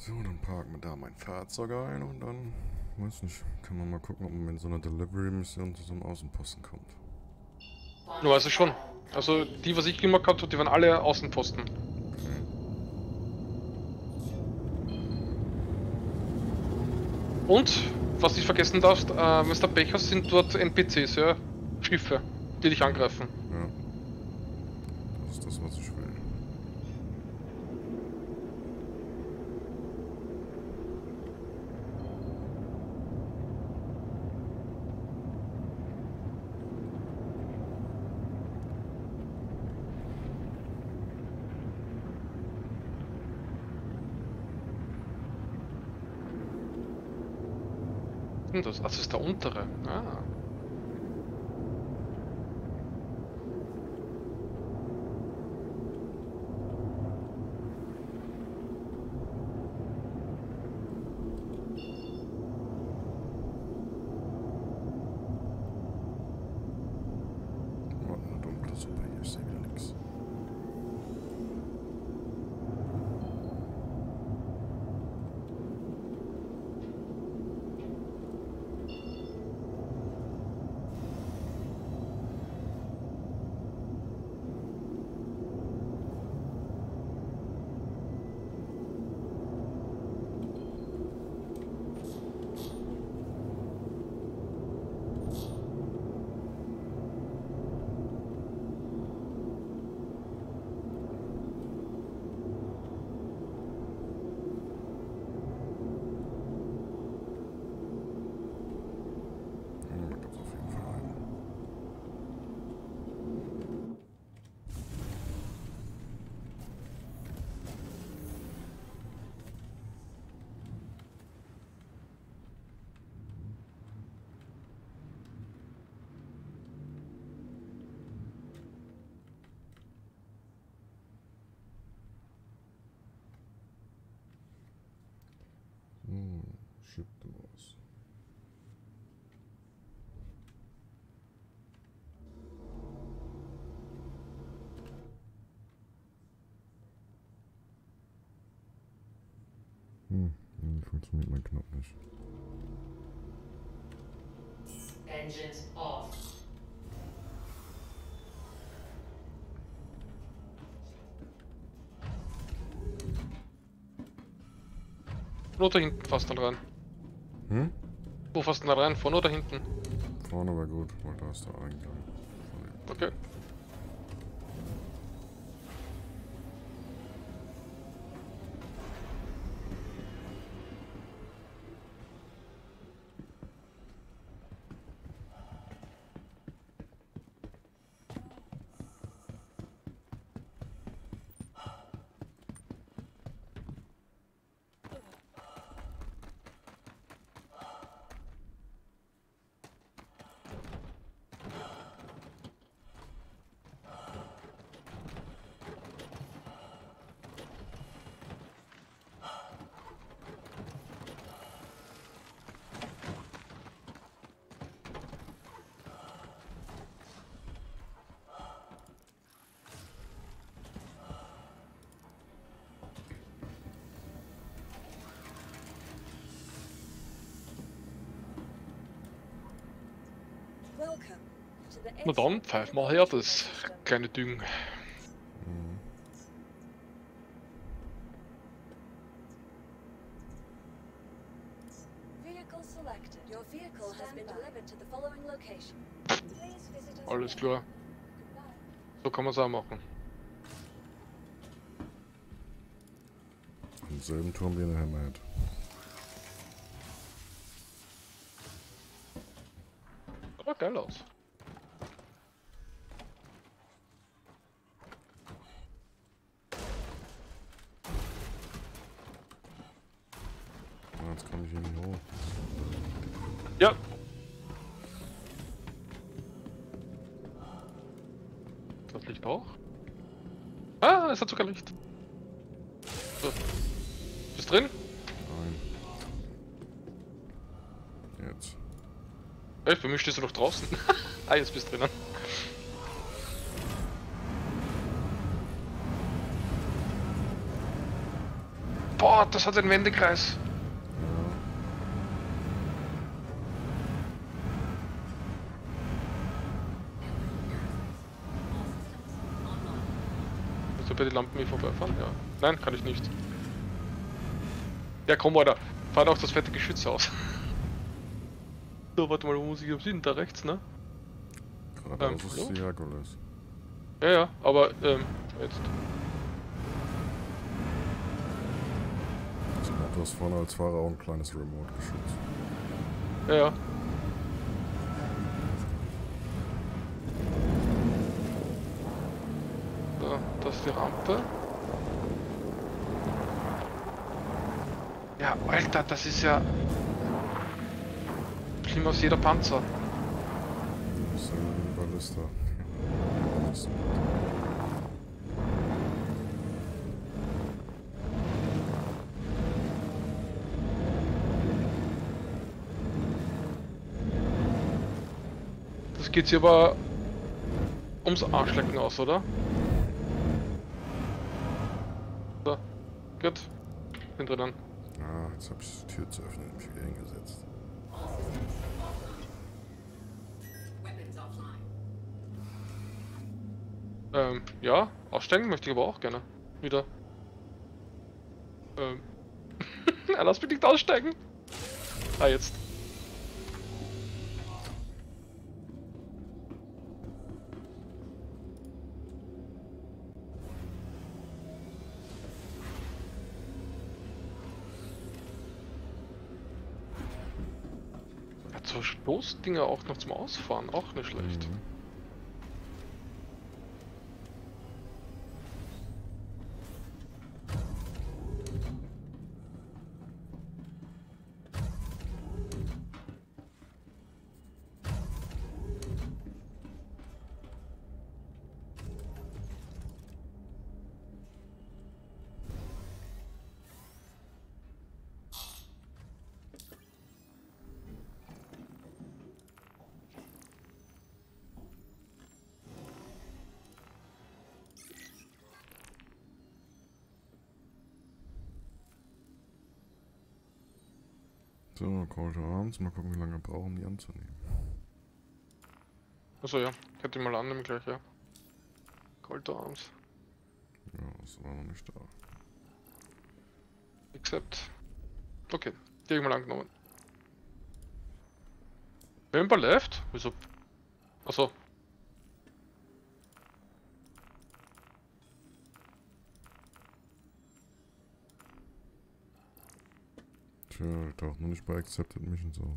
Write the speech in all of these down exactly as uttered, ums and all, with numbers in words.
So, dann parken wir da mein Fahrzeug ein und dann, weiß nicht, kann man mal gucken, ob man in so einer Delivery-Mission zu so einem Außenposten kommt. Ja, also schon. Also die, was ich gemacht habe, die waren alle Außenposten. Okay. Und, was du nicht vergessen darfst, äh, Mister Becher sind dort N P Cs, ja? Schiffe, die dich angreifen. Ja. Das ist das, was ich will. Hm, das, das ist der untere. Ah. Oh, eine dunkle Suppe, hier ist ja wieder nix. Oh, da gab's auf jeden Fall einen. Hm, ship doors. Hm, irgendwie funktioniert mein Knopf nicht. Engines off. Oder da hinten fast dann rein. Hm? Wo fast dann rein? Vorne oder hinten? Vorne war gut, weil da ist der Eingang. Okay. Na dann, pfeif mal her, das kleine Ding. Mhm. Alles klar. So kann man es auch machen. Im selben Turm wie in der Hammerhead. Aber geil aus. Ah, jetzt komme ich hier nicht hoch. Ja. Das Licht auch. Ah, es hat sogar Licht. So. Bist drin? Nein. Jetzt. Echt, bei mir stehst du noch draußen. Ah, jetzt bist du drinnen. Boah, das hat einen Wendekreis. Kannst du bei den Lampen hier vorbeifahren? Ja. Nein, kann ich nicht. Ja, komm, Alter. Fahr auch das fette Geschütz aus. So, warte mal, wo muss ich hin? Da rechts, ne? Geradeaus Ähm, ist hallo? die Herkules. Ja, ja, aber, ähm, jetzt. Also, du hast vorne als Fahrer auch ein kleines Remote-Geschütz. Ja, ja. So, das ist die Rampe. Ja, Alter, das ist ja schlimmer als jeder Panzer. Das ist ein Ballista. Das ist Das geht hier aber ums Arschlecken aus, oder? So, gut. Bin drin. Ah, jetzt habe ich die Tür zu öffnen und mich wieder hingesetzt. Ähm, ja, aussteigen möchte ich aber auch gerne. Wieder. Ähm. Ja, lass mich nicht aussteigen. Ah, jetzt. Hat so Stoßdinger auch noch zum Ausfahren, auch nicht schlecht. Mhm. So, Call to Arms. Mal gucken, wie lange wir brauchen, die anzunehmen. Achso, ja. Hätte ich mal annehmen gleich, ja. Cold Arms. Ja, das war noch nicht da. Accept. Okay, die hab ich mal angenommen. Member left? Wieso? Achso. Tja, taucht noch nicht bei Accepted Missions auf.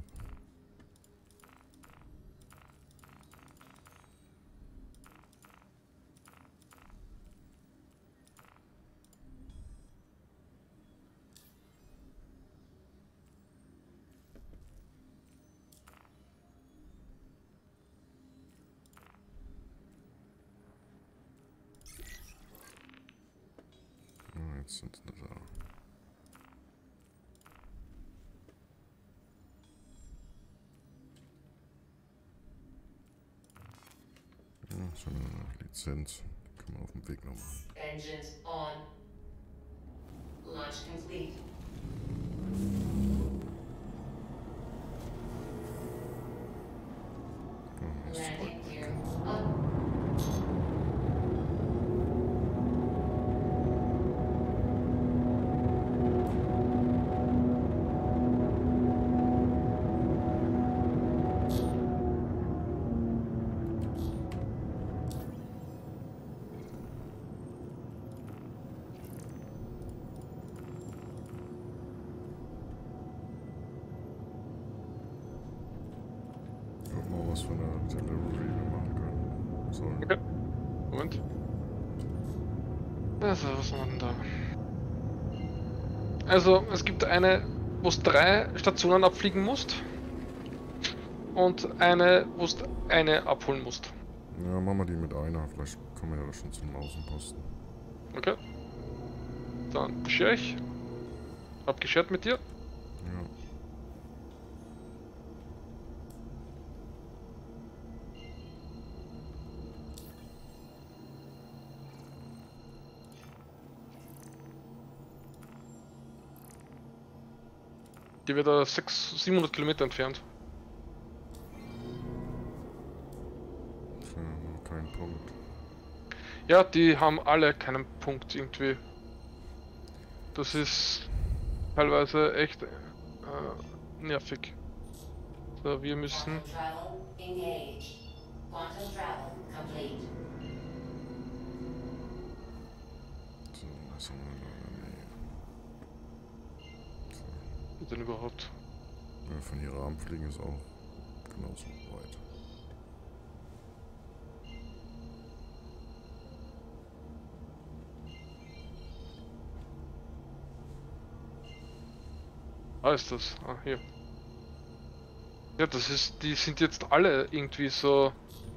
Ah, jetzt sind sie da. Ja, schon eine Lizenz. Die kann man auf dem Weg noch machen. Engines on. Launch complete. Oh, ist Landing zurück. gear up. Guck mal, was für eine Delivery wir machen können. Sollen. Okay. Moment. Also, was haben wir denn da? Also, es gibt eine, wo es drei Stationen abfliegen musst. Und eine, wo es eine abholen musst. Ja, machen wir die mit einer. Vielleicht kommen wir ja schon zum Außenposten. Okay. Dann beschere ich. Hab geschert mit dir. Ja. Die wird da sechshundert, siebenhundert Kilometer entfernt. Für keinen Punkt. Ja, die haben alle keinen Punkt irgendwie. Das ist teilweise echt äh, nervig. So, wir müssen... Quantum travel engaged. Quantum travel complete. So, was haben wir da? Nee. Was denn überhaupt? Ja, von hier Rahmen fliegen ist auch genauso weit. Ah, ist das? Ah, hier. Ja, das ist... Die sind jetzt alle irgendwie so...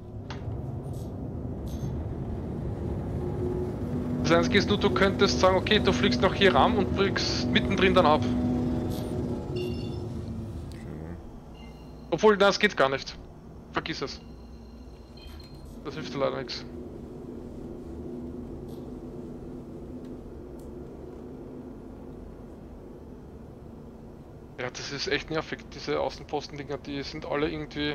Das Einzige ist nur, du könntest sagen, okay, du fliegst nach hier ran und fliegst mittendrin dann ab. Okay. Obwohl, das geht gar nicht. Vergiss es. Das hilft dir leider nichts. Ja, das ist echt nervig, diese Außenposten-Dinger, die sind alle irgendwie...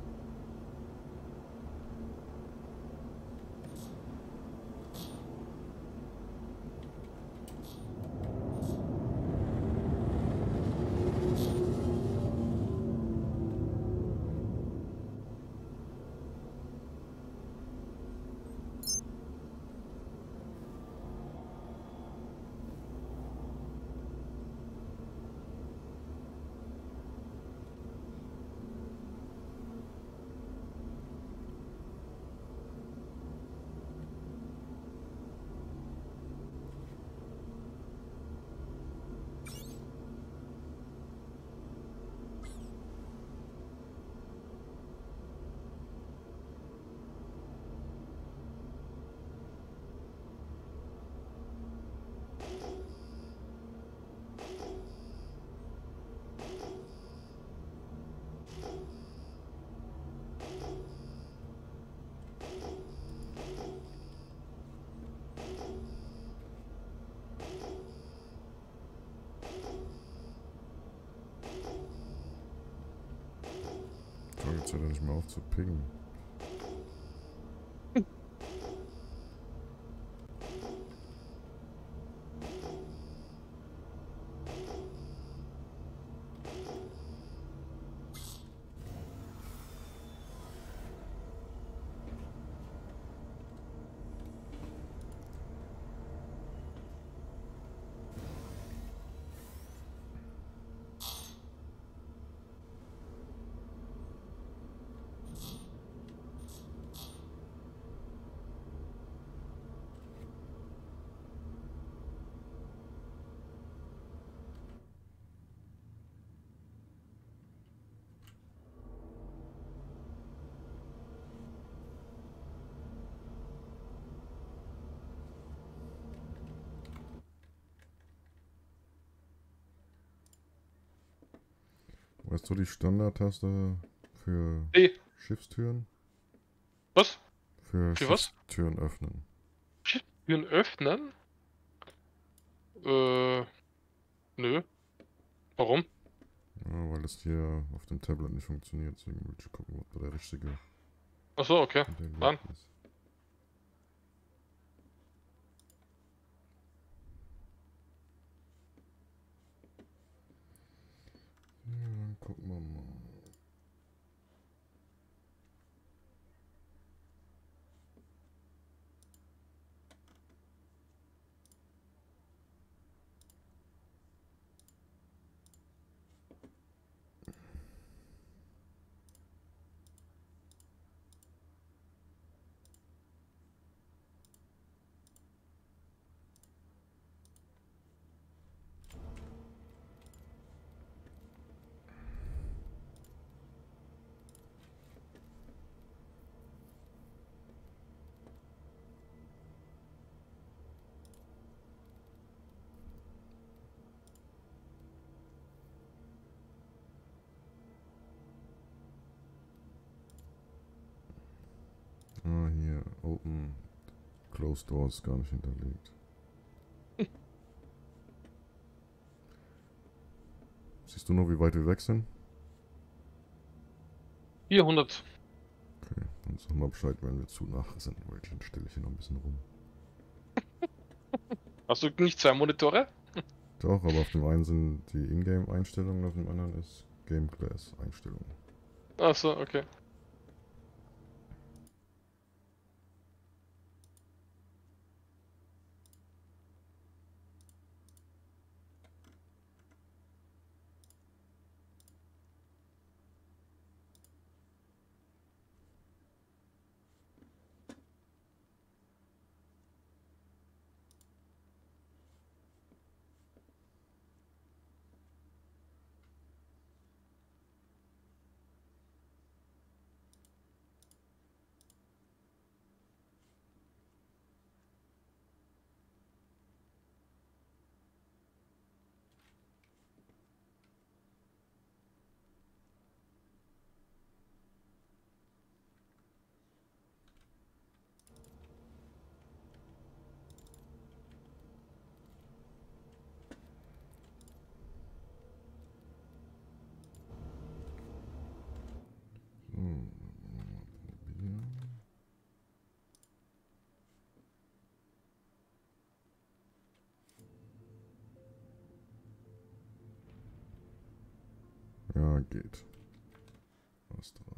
Jetzt hört er nicht mehr auf zu pingen. Weißt du die Standardtaste für Hey, Schiffstüren? was? Für, Für was? Schiffstüren öffnen. Türen öffnen? Äh, nö. Warum? Ja, weil es hier auf dem Tablet nicht funktioniert, deswegen will ich gucken, ob da der richtige Achso, okay. Idee Dann. ist. Ja, dann gucken wir mal. Ah, hier, Open, Closed Doors gar nicht hinterlegt. Siehst du noch, wie weit wir weg sind? vierhundert. Okay, dann sag mal Bescheid, wenn wir zu nah sind, weil dann stelle ich hier noch ein bisschen rum. Hast du nicht zwei Monitore? Doch, aber auf dem einen sind die Ingame-Einstellungen, auf dem anderen ist Game Glass-Einstellungen. Achso, okay. Hm. Ja, geht. Aus drei.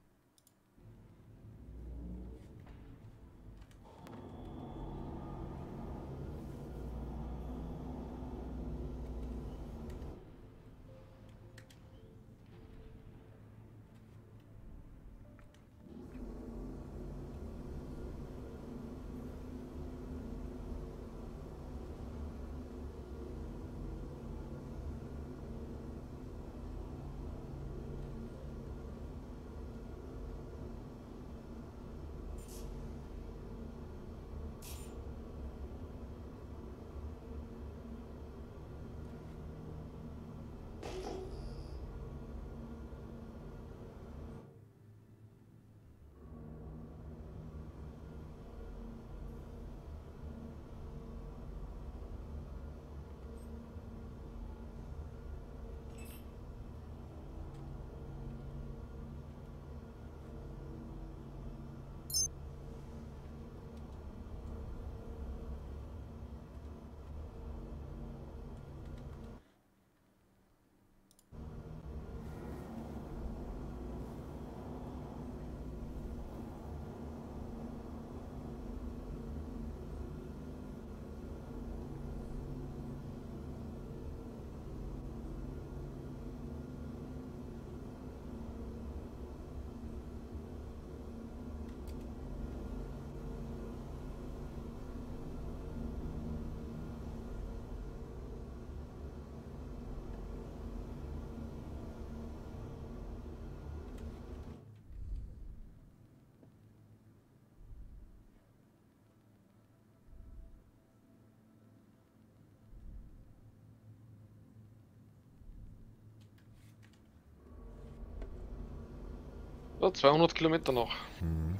So, zweihundert Kilometer noch. Mhm.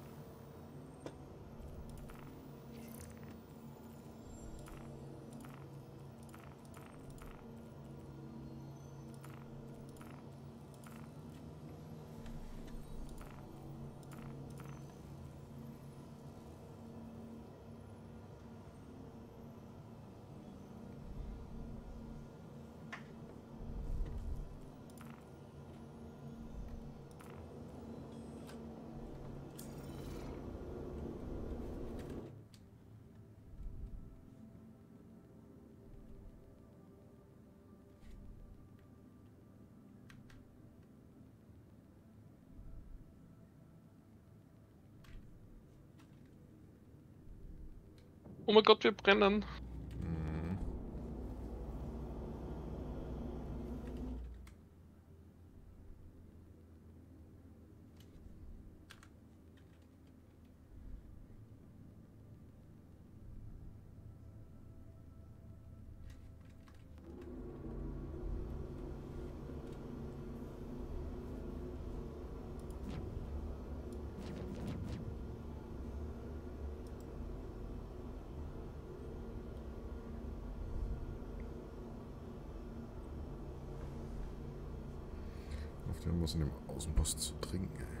Oh mein Gott, wir brennen. Mhm. Die haben was in dem Außenpost zu trinken, ey.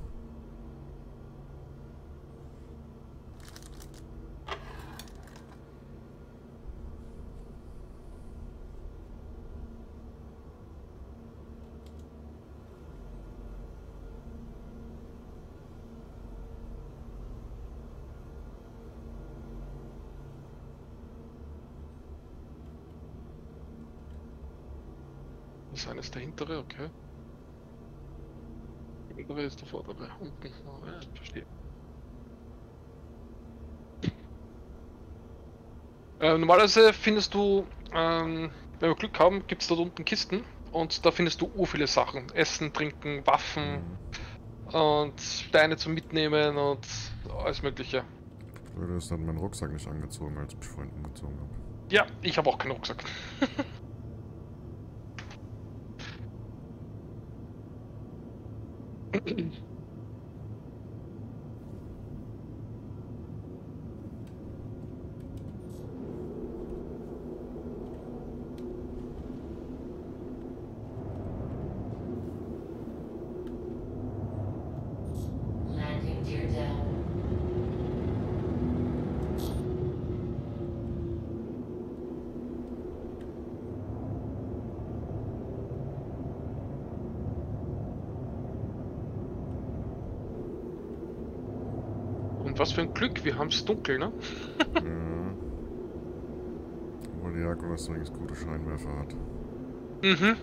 Das eine ist der hintere, okay. Der hintere ist der vordere. Unten. Oh, ja, ich verstehe. Äh, normalerweise findest du, ähm, wenn wir Glück haben, gibt es dort unten Kisten und da findest du ur viele Sachen. Essen, Trinken, Waffen Mhm. und Steine zum Mitnehmen und alles mögliche. Blöde ist, hat mein Rucksack nicht angezogen, als ich mich vorhin umgezogen habe. Ja, ich habe auch keinen Rucksack. Landing gear down. Und was für ein Glück, wir haben es dunkel, ne? Ja. Obwohl die Herkules übrigens gute Scheinwerfer hat. Mhm.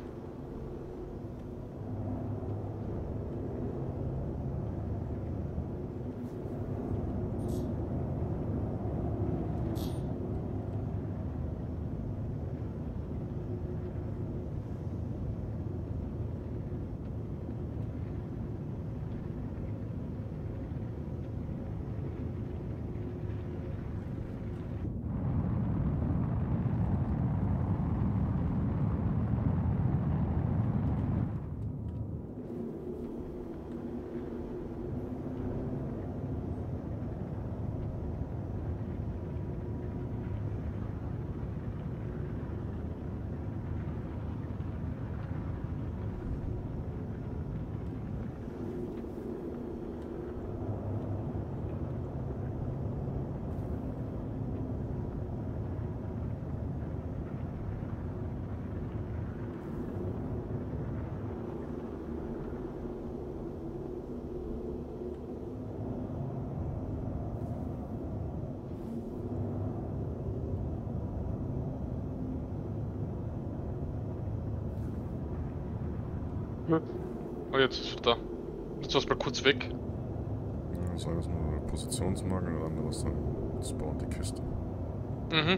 Oh, jetzt ist es da. Jetzt war's mal kurz weg. Ja, das eine ist nur der Positionsmarke und das andere ist dann spawnt die Kiste. Mhm.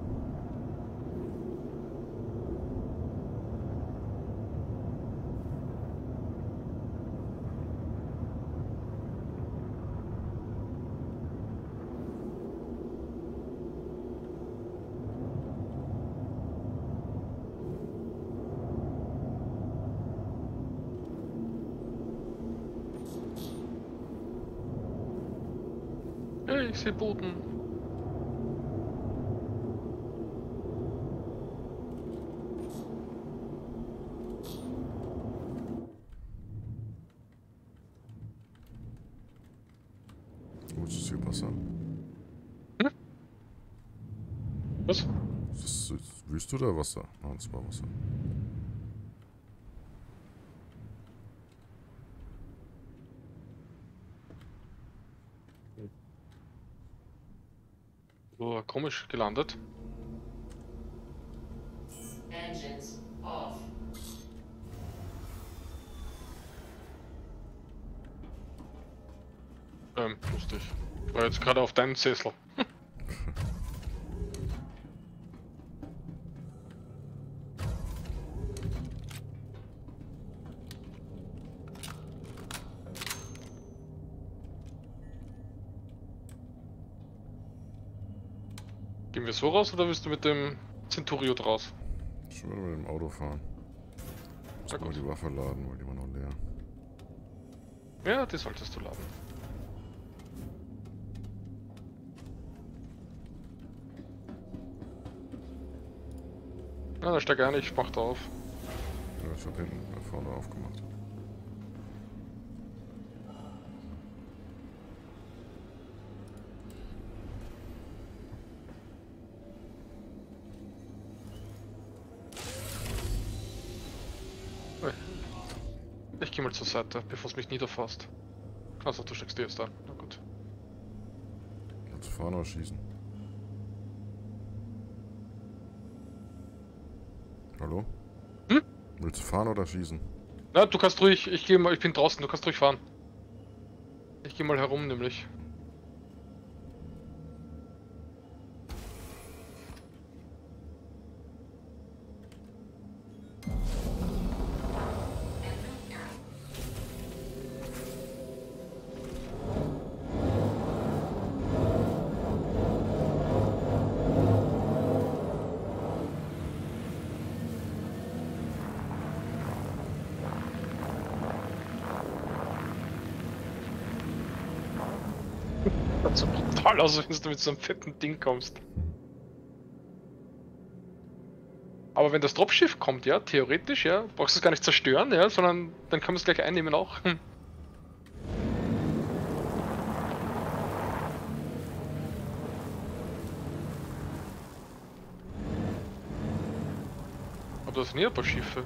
Hey, ich sehe Boden. Wo ist das hier Wasser? Was? Ist das ist Wüste oder Wasser? Ah, das war Wasser. Oh, komisch gelandet. Engines off. Ähm, lustig. Ich war jetzt gerade auf deinen Sessel. Gehen wir so raus oder willst du mit dem Centurio draus? Ich würde mit dem Auto fahren. Na Muss mal gut. die Waffe laden, weil die war noch leer. Ja, die solltest du laden. Na, da steig ein, ich mach da auf. Ja, ich hab hinten da vorne aufgemacht. mal zur Seite, bevor es mich niederfasst. Also du steckst dir jetzt da. Na gut. Willst du fahren oder schießen? Hallo? Hm? Willst du fahren oder schießen? Na, du kannst ruhig, ich gehe mal, ich bin draußen, du kannst ruhig fahren. Ich gehe mal herum nämlich. Das sieht so brutal aus, wenn du mit so einem fetten Ding kommst. Aber wenn das Dropschiff kommt, ja, theoretisch, ja, brauchst du es gar nicht zerstören, ja, sondern dann kann man es gleich einnehmen auch. Hm. Aber das sind ja ein paar Schiffe.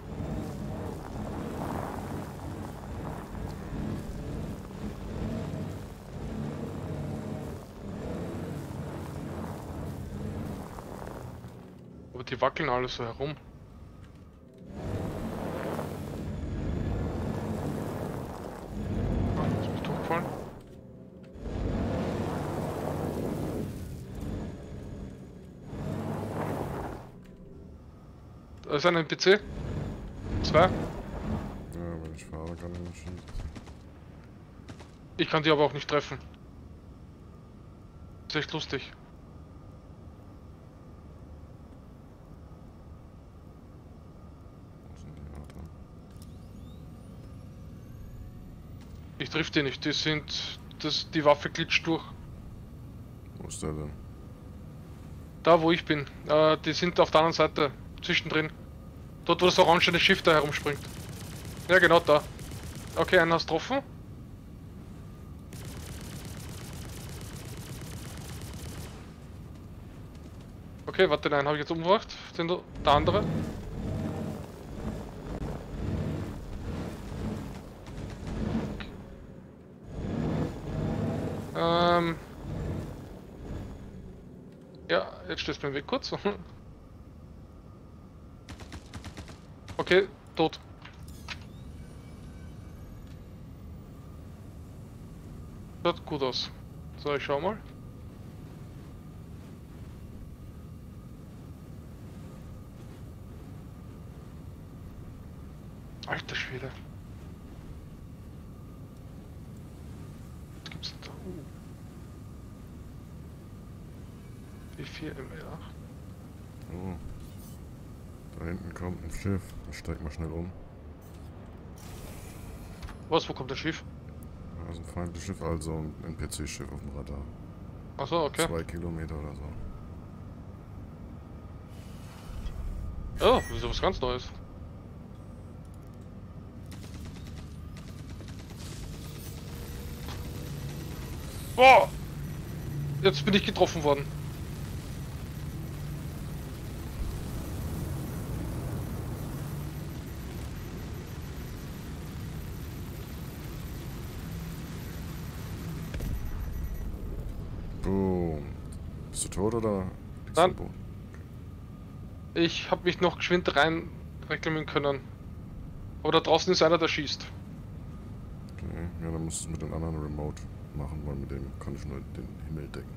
Aber die wackeln alle so herum. Ah, ist mich durchgefallen. Da ist ein N P C. Zwei. Ja, wenn ich fahre, kann ich nicht schießen. Ich kann die aber auch nicht treffen. Ist echt lustig. Wo sind die? Warte. Ich triff die nicht, die sind. Das, die Waffe glitscht durch. Wo ist der denn? Da wo ich bin. Äh, die sind auf der anderen Seite. Zwischendrin. Dort wo das orangene Schiff da herumspringt. Ja genau da. Okay, einen hast getroffen. Okay, warte, den habe ich jetzt umgebracht. Den, der andere. Ähm. Ja, jetzt stehst du mir weg kurz. Okay, tot. Schaut gut aus. So, ich schau mal. Alter Schwede. Was gibt's denn da? Uh. B vier M L acht. Oh. Da hinten kommt ein Schiff. Ich steig mal schnell um. Was, wo kommt das Schiff? Da ist ein feindliches Schiff, also ein N P C-Schiff auf dem Radar. Achso, okay. Zwei Kilometer oder so. Oh, das ist ja was ganz Neues. Boah! Jetzt bin ich getroffen worden. Boom. Bist du tot oder? liegst du Nein. am Boden? Ich habe mich noch geschwind rein reklamieren können. Aber da draußen ist einer, der schießt. Okay, ja, dann musst du es mit den anderen Remote machen, weil mit dem kann ich nur den Himmel decken.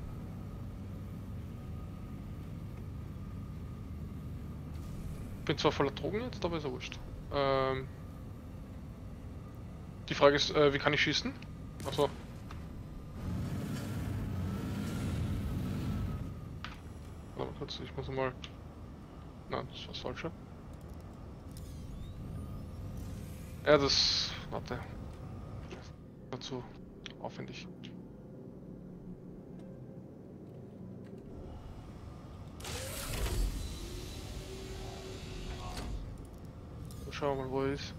Bin zwar voller Drogen jetzt, aber ist ja wurscht. Ähm, die Frage ist, äh, wie kann ich schießen? Achso. Warte mal kurz, ich muss mal. Nein, das war das Falsche. Ja, das. Warte. Dazu aufwendig. Schauen wir mal, wo er ist.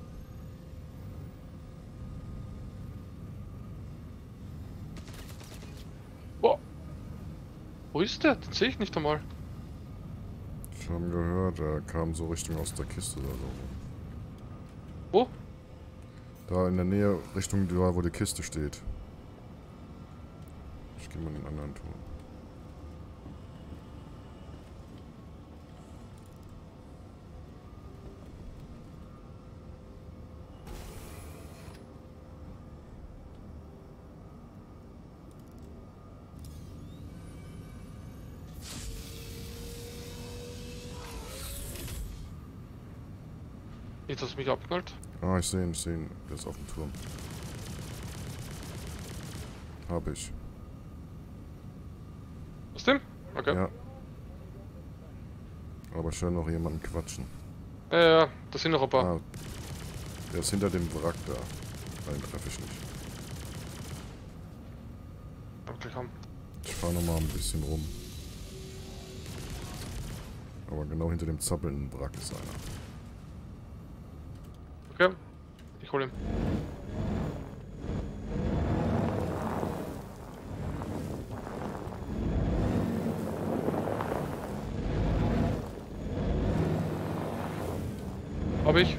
Boah. Wo ist der? Den sehe ich nicht einmal. Ich habe gehört, er kam so Richtung aus der Kiste oder so. Wo? Da in der Nähe, Richtung da, wo die Kiste steht. Ich gehe mal in den anderen Turm. Jetzt hast du mich abgeknallt. Ah, ich sehe ihn, ich sehe ihn. Der ist auf dem Turm. Hab ich. Was denn? Okay. Ja. Aber ich höre noch jemanden quatschen. Ja, ja, ja, das sind noch ein paar. Ah, der ist hinter dem Wrack da. Nein, treffe ich nicht. Aber gleich haben. Ich fahre nochmal ein bisschen rum. Aber genau hinter dem zappelnden Wrack ist einer. Okay. Ich hol ihn. Hab ich.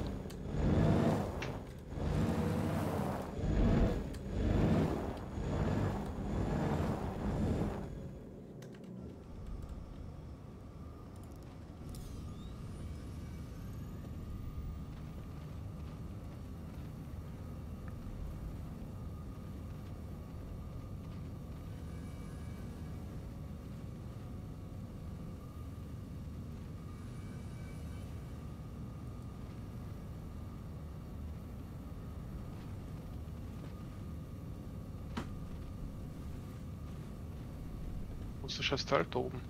Wo ist das scheiß Teil da oben?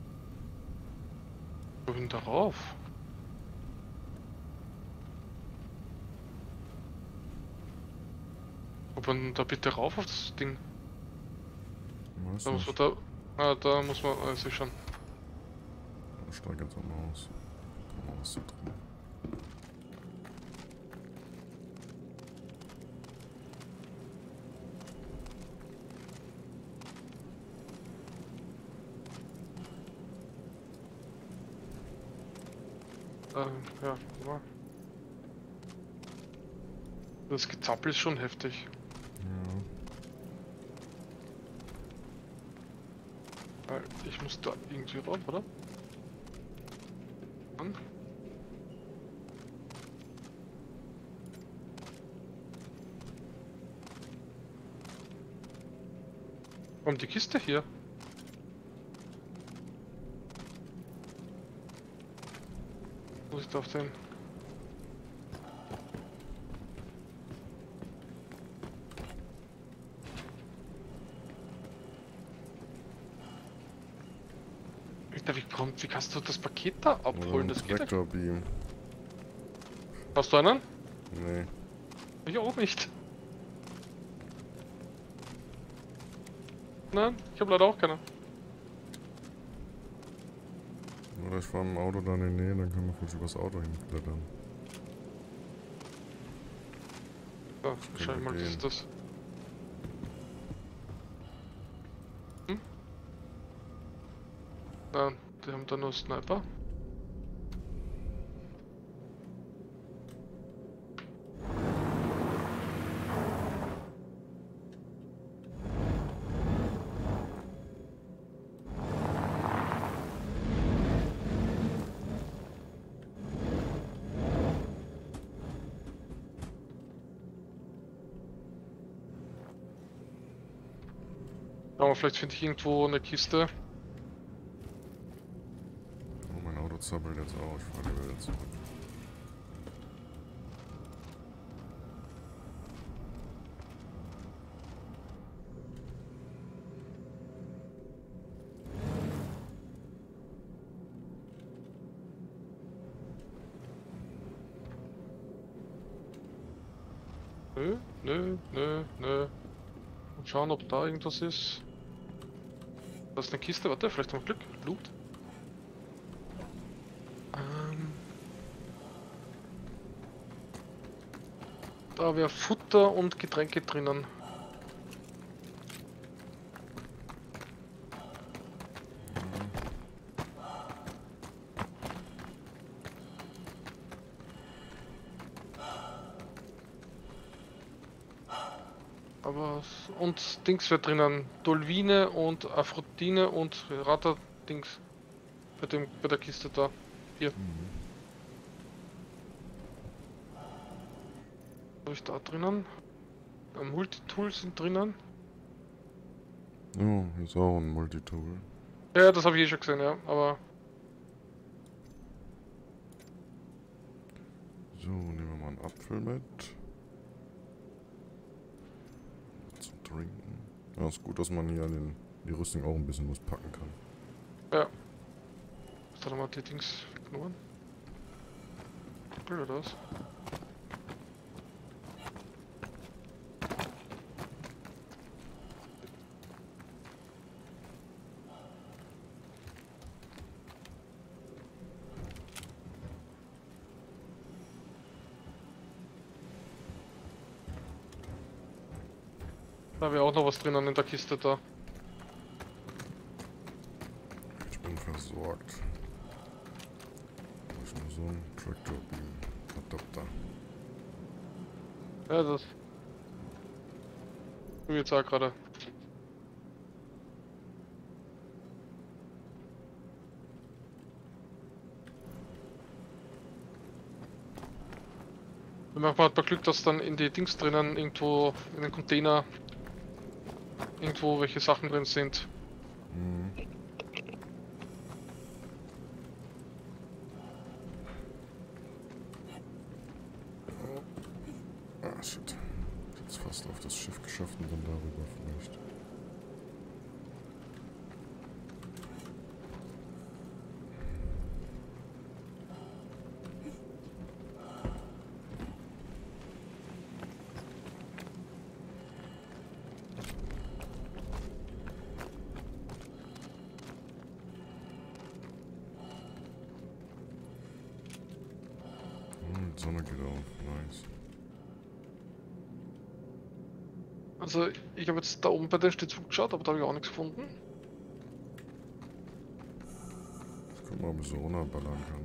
Wohin darauf? Ob man da bitte rauf auf das Ding? Weiß Da muss man nicht. da. Ah, da muss man. Ah, sehe schon. Ich steige jetzt mal aus. Mal was da drin. Ähm, ja, ja. Das Gezappel ist schon heftig. Ja. Weil ich muss da irgendwie rauf, oder? An. Warum die Kiste hier? Muss ich da auf den... Alter, wie kommt, wie kannst du das Paket da abholen? Das geht ja. Vector Beam. Hast du einen? Nee. Ich auch nicht. Nein, ich habe leider auch keinen. Oder ich fahre im Auto da in die Nähe, dann können wir kurz übers Auto hinklettern. So, schau ich mal, was gehen. ist das? Hm? Nein, die haben da nur Sniper. Aber vielleicht finde ich irgendwo eine Kiste. Oh, mein Auto zappelt jetzt auch. Ich fahre lieber wieder zurück. Nö, nö, nö, nö. Und schauen, ob da irgendwas ist. Das ist eine Kiste, warte, vielleicht haben wir Glück. Loot. Ähm. Da wäre Futter und Getränke drinnen. Aber. Und Dings wird drinnen. Dolvine und Aphrodine und Rata-Dings. Bei dem bei der Kiste da. Hier. Mhm. Habe ich da drinnen? Ein Multitool sind drinnen. Ja, hier ist auch ein Multitool. Ja, das habe ich eh schon gesehen, ja, aber. So, nehmen wir mal einen Apfel mit. Zum Trinken. Ja, ist gut, dass man hier an den, die Rüstung auch ein bisschen was packen kann. Ja. Ist da nochmal die Dings weggenommen? Oder das? Da wäre auch noch was drinnen in der Kiste da. Ich bin versorgt. Da ist nur so ein Tractor Beam Adapter. Ja, das. Du jetzt auch gerade. Manchmal hat man Glück, dass dann in die Dings drinnen irgendwo in den Container irgendwo welche Sachen drin sind. Mhm. Oh. Ah, shit. Jetzt fast auf das Schiff geschafft und dann darüber vielleicht. Hm, die Sonne geht auf. Nice. Also ich habe jetzt da oben bei den Stützen geschaut, aber da habe ich auch nichts gefunden. Ich guck mal, ob ich so runterballern kann.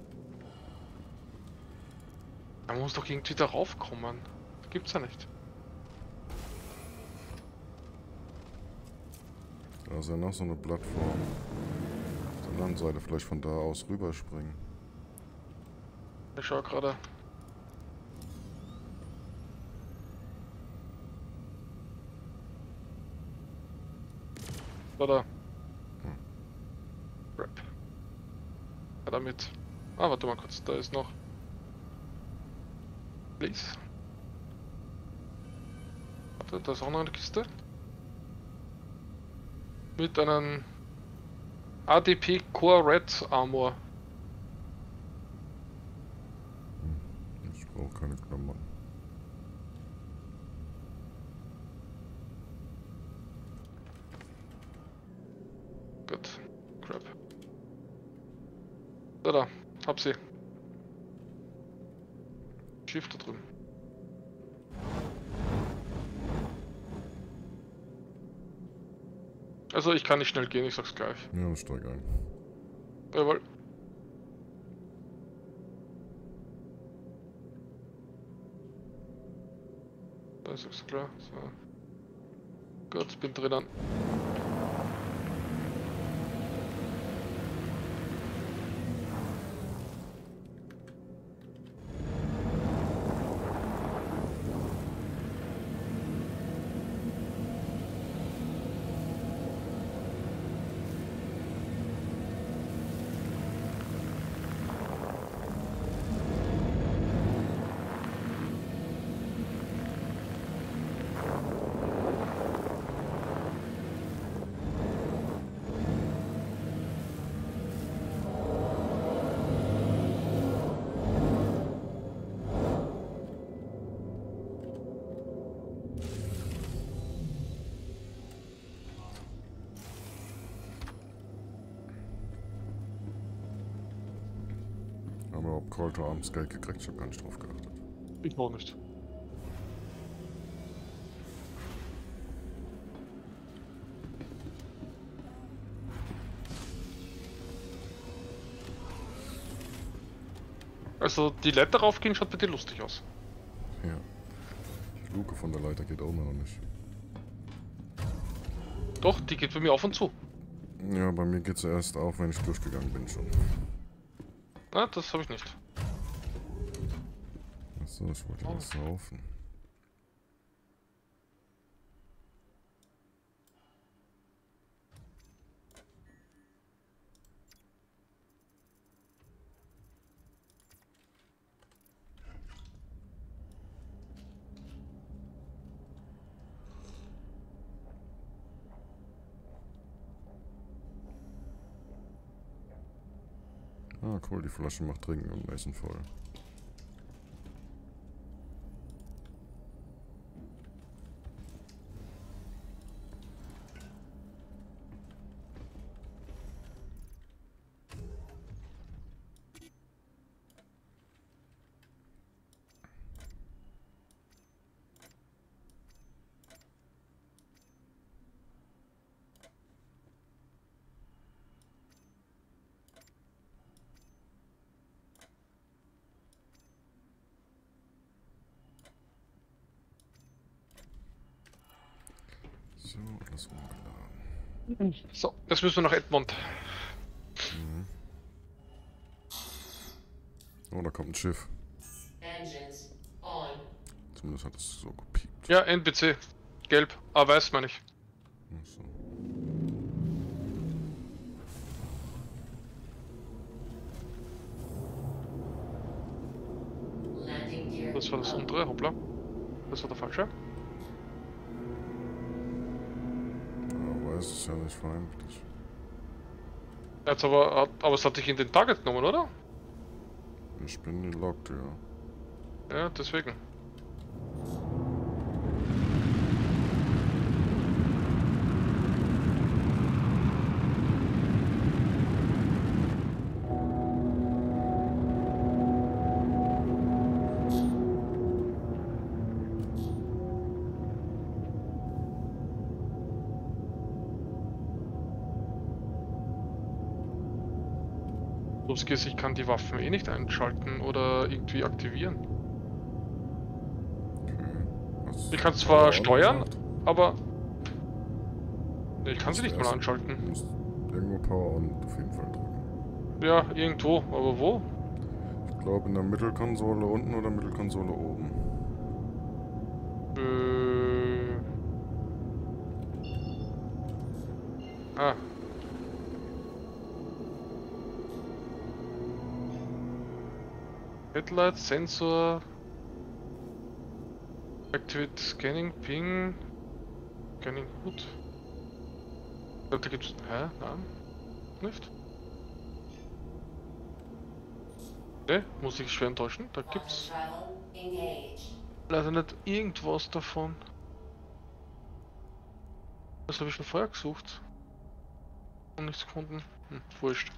Man muss doch irgendwie da raufkommen. Das gibt's ja nicht. Da ist ja noch so eine Plattform. Auf der anderen Seite vielleicht von da aus rüberspringen. Ich schau gerade. Da, da. Hm. Crap. Ja, damit. Ah, warte mal kurz, da ist noch. Please. Warte, da ist auch noch eine Kiste. Mit einem A D P Core Red Armor. Hm. Ich brauche keine Klamotten. Gut. Crap. Da, da. Hab sie. Schiff da drüben. Also ich kann nicht schnell gehen, ich sag's gleich. Ja, steig ein. Jawohl. Da ist es klar. So. Gut, bin drinnen. Aber ob Colter abends Geld gekriegt, ich hab gar nicht drauf geachtet. Ich auch nicht. Also die Leiter raufgehen schaut bei dir lustig aus. Ja. Die Luke von der Leiter geht auch immer noch nicht. Doch, die geht bei mir auf und zu. Ja, bei mir geht's erst auf, wenn ich durchgegangen bin schon. Na, das habe ich nicht. Achso, ich wollte was saufen. Ah, cool, die Flasche macht Trinken und Essen voll. So, alles umgeladen. So, jetzt müssen wir nach Edmond. Mhm. Oh, da kommt ein Schiff. Engines on. Zumindest hat es so gepiept. Ja, N P C. Gelb. Ah, weiß man nicht. Achso. Landing gear. Das war das up. untere, hoppla. Das war der falsche. Ja, weiß es ja nicht feindlich. Jetzt aber, hat- aber es hat dich in den Target genommen, oder? Ich bin gelockt, ja. Ja, deswegen. Losgeht, ich kann die Waffen eh nicht einschalten oder irgendwie aktivieren. Okay. Hast Ich kann du zwar Power on steuern, gemacht? aber... Nee, ich kann sie Musst nicht du mal erst- anschalten. Du musst irgendwo Power on auf jeden Fall drücken. Ja, irgendwo, aber wo? Ich glaube in der Mittelkonsole unten oder Mittelkonsole oben. Äh... Ah. Headlight, Sensor... Activate Scanning, Ping... Scanning, gut. Da gibt's... Hä? Nein? Nicht? Ne, muss ich schwer enttäuschen. Da Quantum gibt's travel engaged. leider nicht irgendwas davon. Das habe ich schon vorher gesucht. Und nichts gefunden. Hm, wurscht.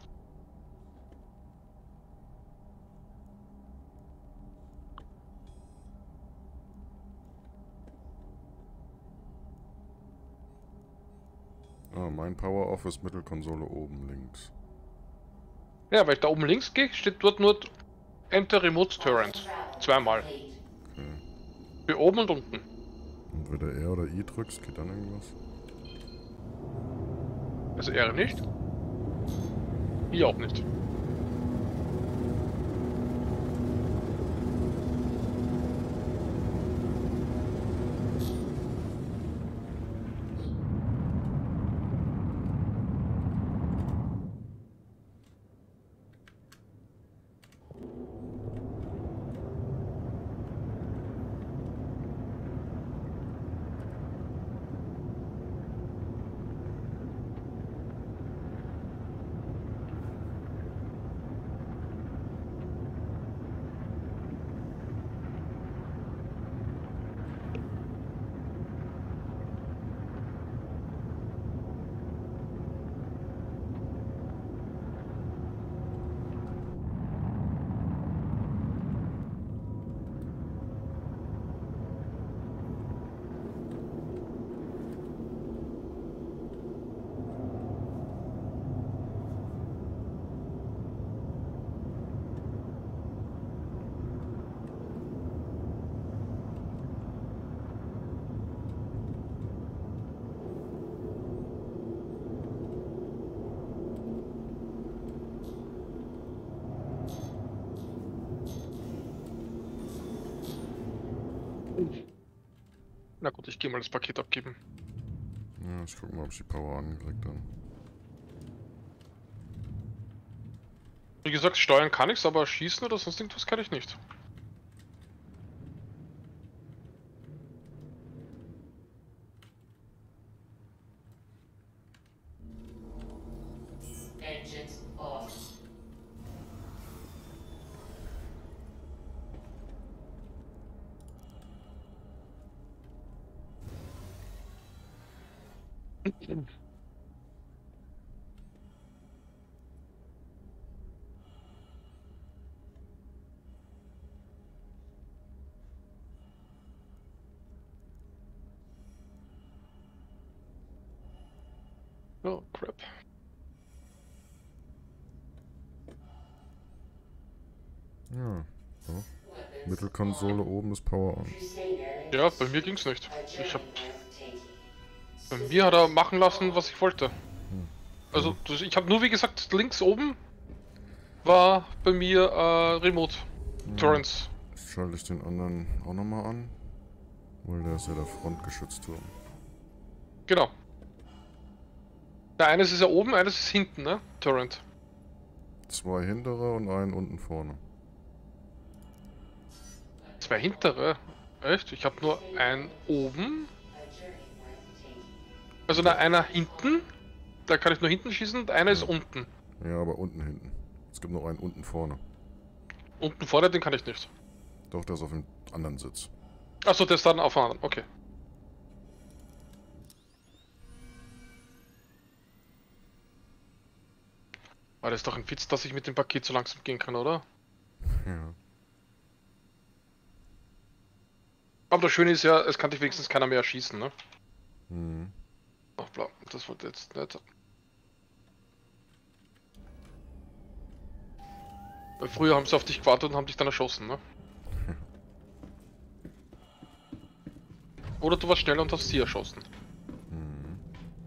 Ah, mein Power Off ist Mittelkonsole oben links. Ja, weil ich da oben links gehe, steht dort nur Enter Remote Torrent. Zweimal. Complete. Okay. Für oben und unten. Und wenn du R oder I drückst, geht dann irgendwas? Also R nicht. I auch nicht. Ich gehe mal das Paket abgeben. Ja, ich guck mal, ob ich die Power angekriegt habe. Wie gesagt, steuern kann ich's, aber schießen oder sonst irgendwas kann ich nicht. Engines off. Oh, crap. Ja, so. Weapons Mittelkonsole on. oben ist Power on. Crusader Ja, bei mir ging's nicht. Ich hab. breathtaking. Bei mir hat er machen lassen, was ich wollte. Hm. Also, das, ich habe nur wie gesagt, links oben war bei mir äh, Remote Torrents. Jetzt schalte ich den anderen auch nochmal an. Weil der ist ja der Frontgeschützturm. Genau. Der eines ist ja oben, eines ist hinten, ne? Torrent. Zwei hintere und einen unten vorne. Zwei hintere. Echt? Ich habe nur einen oben. A journey worth taking. Also na, einer hinten. Da kann ich nur hinten schießen und einer ist Ja. unten. Ja, aber unten hinten. Es gibt noch einen unten vorne. Unten vorne, den kann ich nicht. Doch, der ist auf dem anderen Sitz. Achso, der ist dann auf einem anderen. Okay. Aber das ist doch ein Witz, dass ich mit dem Paket so langsam gehen kann, oder? Ja. Aber das Schöne ist ja, es kann dich wenigstens keiner mehr erschießen, ne? Mhm. Ach, bla, das wollte jetzt nicht. Weil früher haben sie auf dich gewartet und haben dich dann erschossen, ne? Oder du warst schneller und hast sie erschossen. Mhm.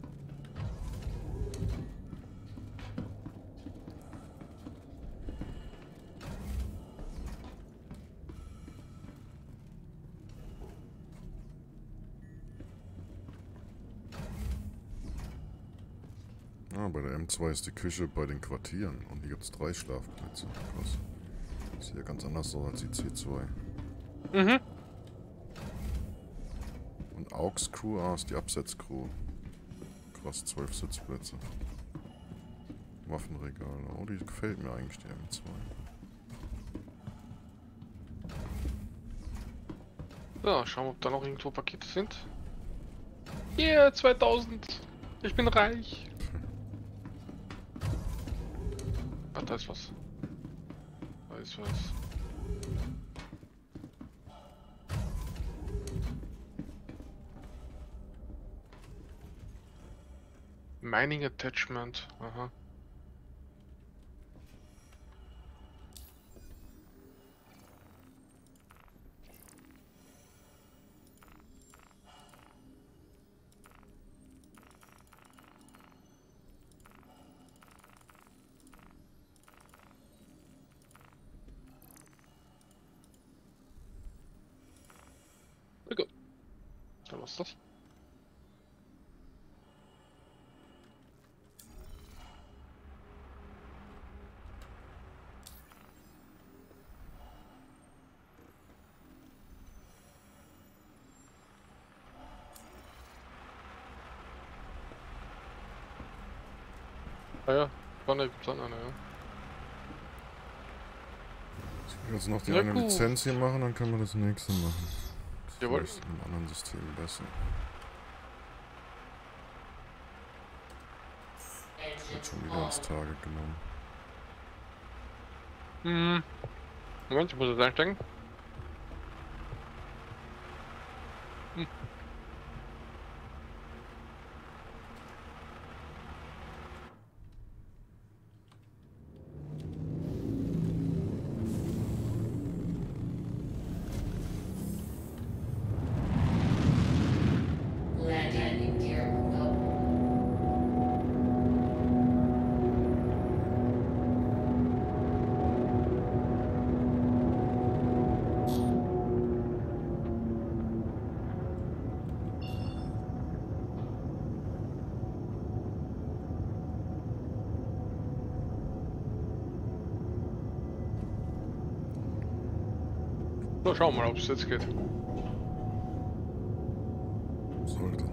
Ah, bei der M zwei ist die Küche bei den Quartieren und hier gibt es drei Schlafplätze. Krass. Sieht ja ganz anders aus als die C zwei. Mhm. Und Aux Crew, ah, ist die Absetzcrew. Krass, zwölf Sitzplätze. Waffenregale. Oh, die gefällt mir eigentlich, die M zwei. Ja, schauen wir, ob da noch irgendwo Pakete sind. Yeah, zweitausend. Ich bin reich. Ah, da ist was. Da ist was. Mining Attachment. Aha. Na gut. Dann was ist das? Ah ja, vorne gibt's dann eine, ja. Ich will jetzt noch die Ja, eine gut. Lizenz hier machen, dann können wir das nächste machen. Das ist Jawohl. vielleicht im anderen System besser. Wird Engines schon wieder ins on. Target genommen. Hm. Moment, ich muss jetzt einsteigen. Hm. Landing in gear mode. So, schauen wir mal, ob es jetzt geht. Sollte.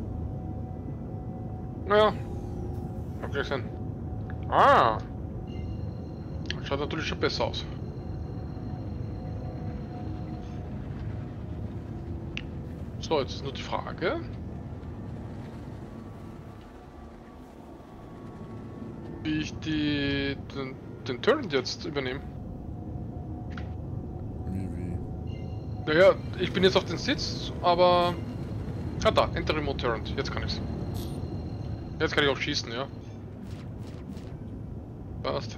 Naja. Hab gleich sein. Ah. Schaut natürlich schon besser aus. So, jetzt ist nur die Frage. Wie ich die, den, den Turret jetzt übernehme. Wie, wie? Naja, ich bin jetzt auf den Sitz, aber... Ah da, Enter Remote Turret. Jetzt kann ich's. Jetzt kann ich auch schießen, ja. Passt.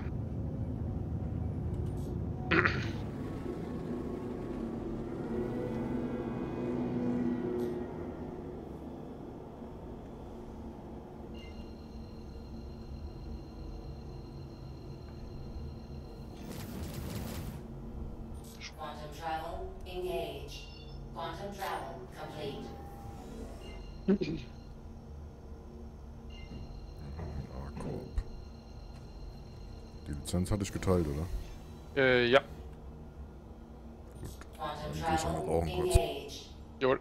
Quantum travel engaged. Quantum travel complete. A-Corp. Die Lizenz hatte ich geteilt, oder? Äh, ja. Gut. Quantum Dann gehe ich auch noch travel rauchen kurz. engaged. Jawohl.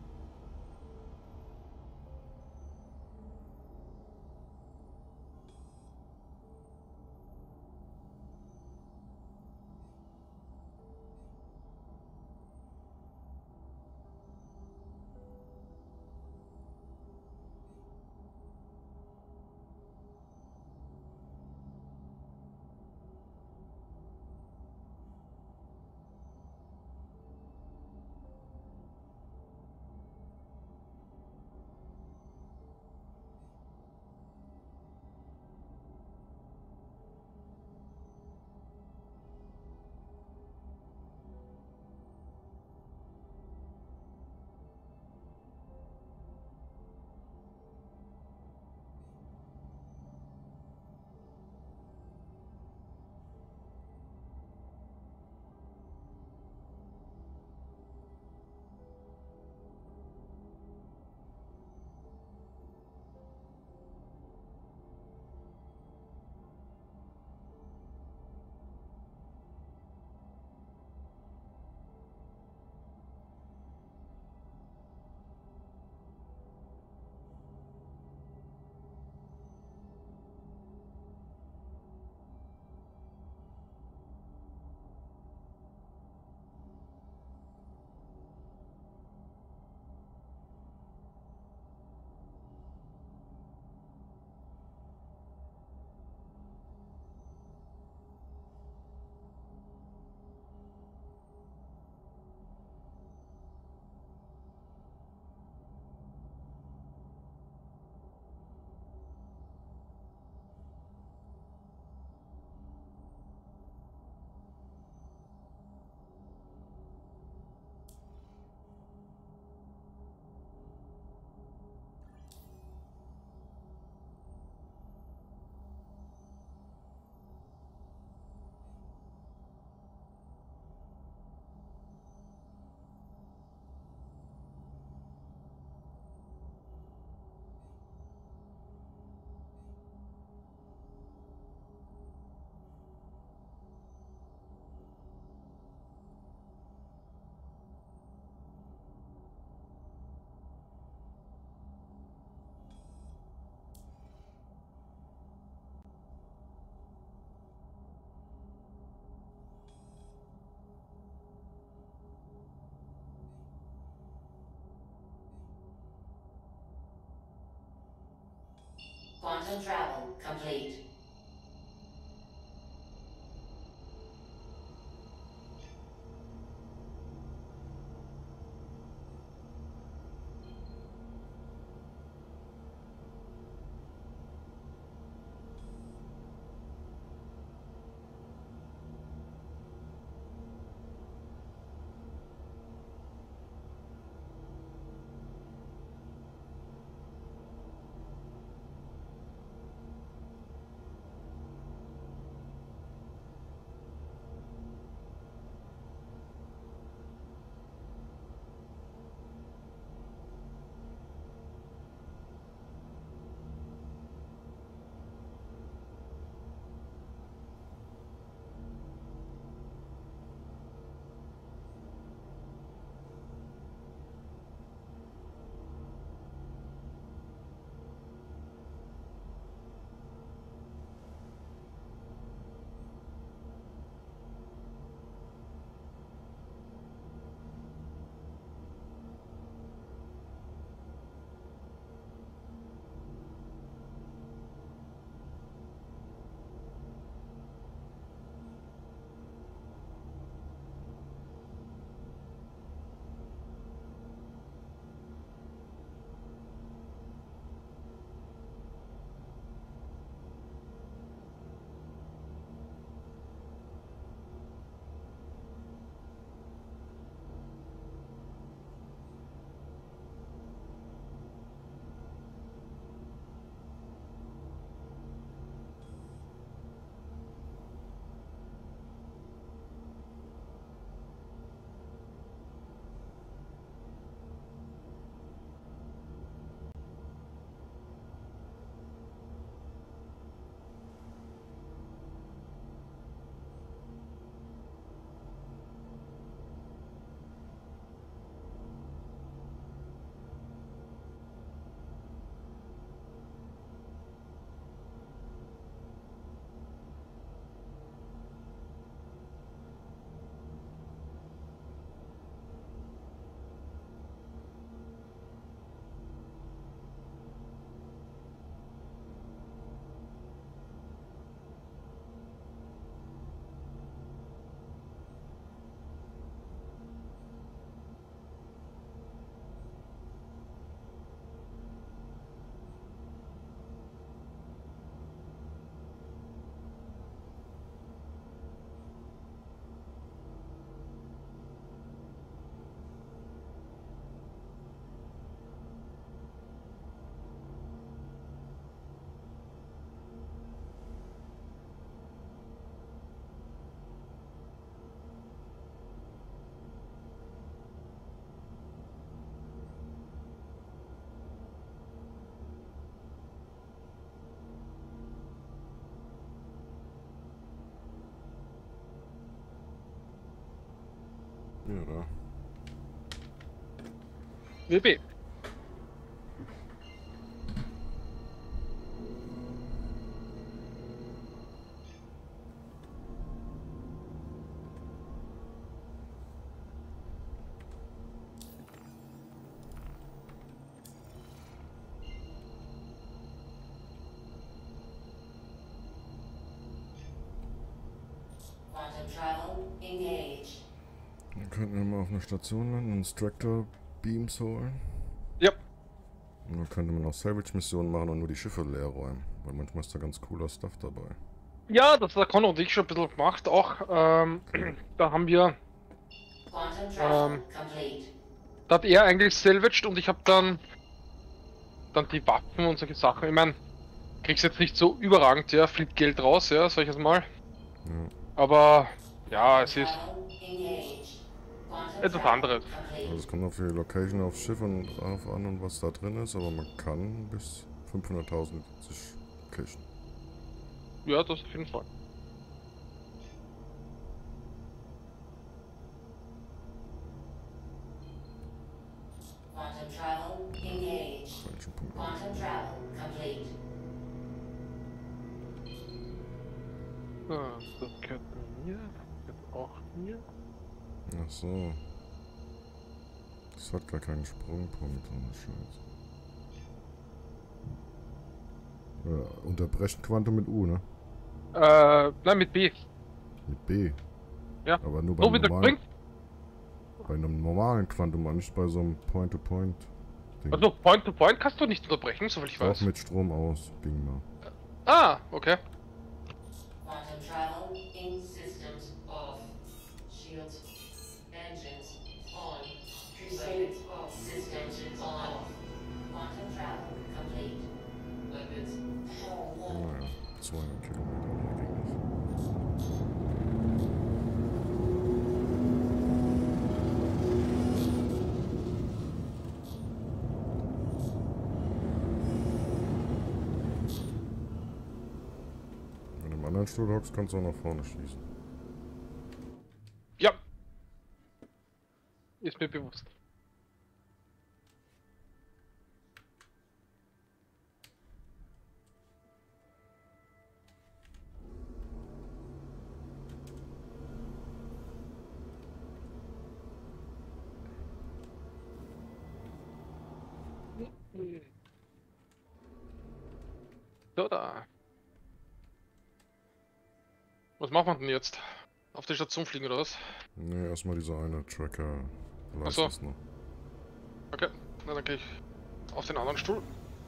Quantum travel complete. Ja, da. W B. Quantum travel engaged. Dann könnten wir mal auf eine Station landen und Stractor Beams holen. Ja. Und dann könnte man auch Salvage-Missionen machen und nur die Schiffe leer räumen. Weil manchmal ist da ganz cooler Stuff dabei. Ja, das hat der Connor und ich schon ein bisschen gemacht. Auch, ähm, da haben wir, Quantum travel ähm, complete. da hat er eigentlich salvaged und ich habe dann, dann die Waffen und solche Sachen. Ich meine, krieg's jetzt nicht so überragend, ja, fliegt Geld raus, ja, sag ich jetzt mal. Ja. Aber, ja, es ist Travel engaged. Quantum etwas travel anderes. complete. Also es kommt auf die Location aufs Schiff und drauf an und was da drin ist, aber man kann bis fünfhunderttausend sich cashen. Ja, das auf jeden Fall. Quantum travel engaged. Falschen Punkt. Quantum travel complete. Ah, das gehört mir, das gehört auch mir. Ach so. Das hat gar keinen Sprungpunkt, so eine Scheiße. Ja, unterbrechen Quantum mit U, ne? Äh, nein, mit B. Mit B. Ja. Aber nur So beim wie der normalen, springt. bei einem normalen Quantum, aber nicht bei so einem Point-to-Point-Ding. Also, Point to Point kannst du nicht unterbrechen, soviel ich Auch weiß. mit Strom aus, ging mal. Ah, okay. Quantum travel in systems off. Shields. Engines on. Crusade off. Systems on. Quantum travel complete. Weapons. Naja, zweihundert Kilometer, nee, ging nicht. Wenn du im anderen Stuhl hockst, kannst du auch nach vorne schießen. Ja. Ist mir bewusst. So, da. Was machen wir denn jetzt? Auf die Station fliegen oder was? Ne, erstmal dieser eine Tracker. Ach so. License noch. Okay, na dann gehe ich auf den anderen Stuhl.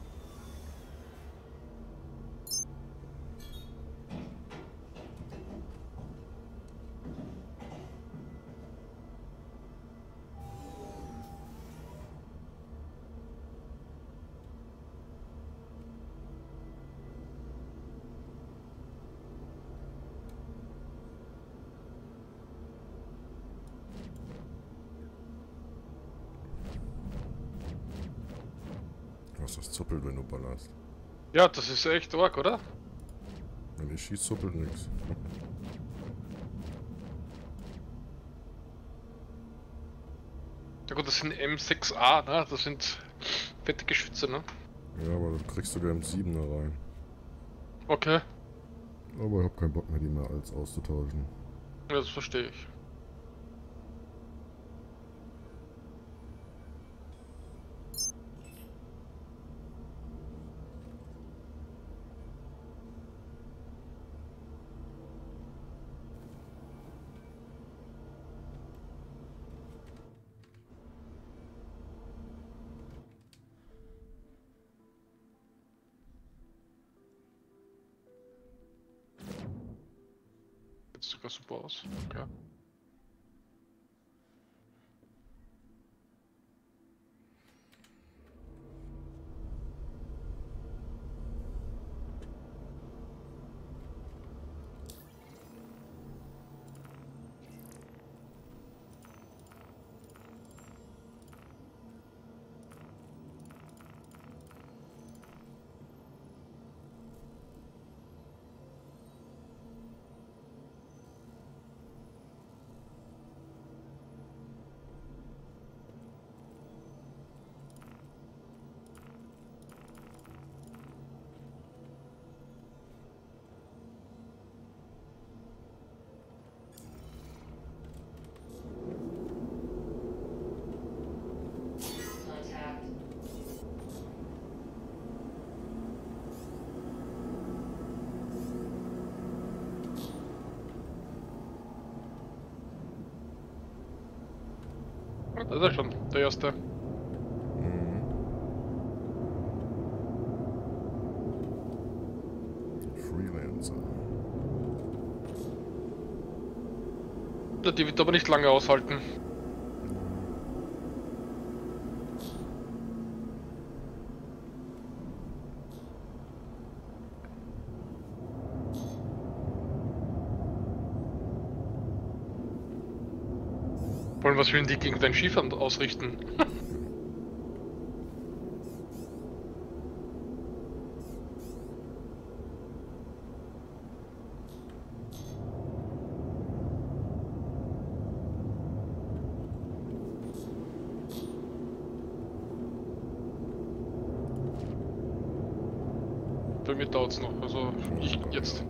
Was das zuppelt, wenn du ballerst. Ja, das ist echt arg, oder? Wenn ich schieß, zuppelt nix. Ja gut, das sind M sechs A, ne? Das sind fette Geschütze, ne? Ja, aber du kriegst sogar im siebener rein. Okay, Aber ich hab keinen Bock mehr, die mehr als auszutauschen. ja, das verstehe ich. Sieht sogar super aus. Okay. Das ist ja schon der erste. Mhm. Freelancer. Die wird aber nicht lange aushalten. Vor allem, was will denn die gegen dein Schiff ausrichten? Bei mir dauert es noch, also ich jetzt.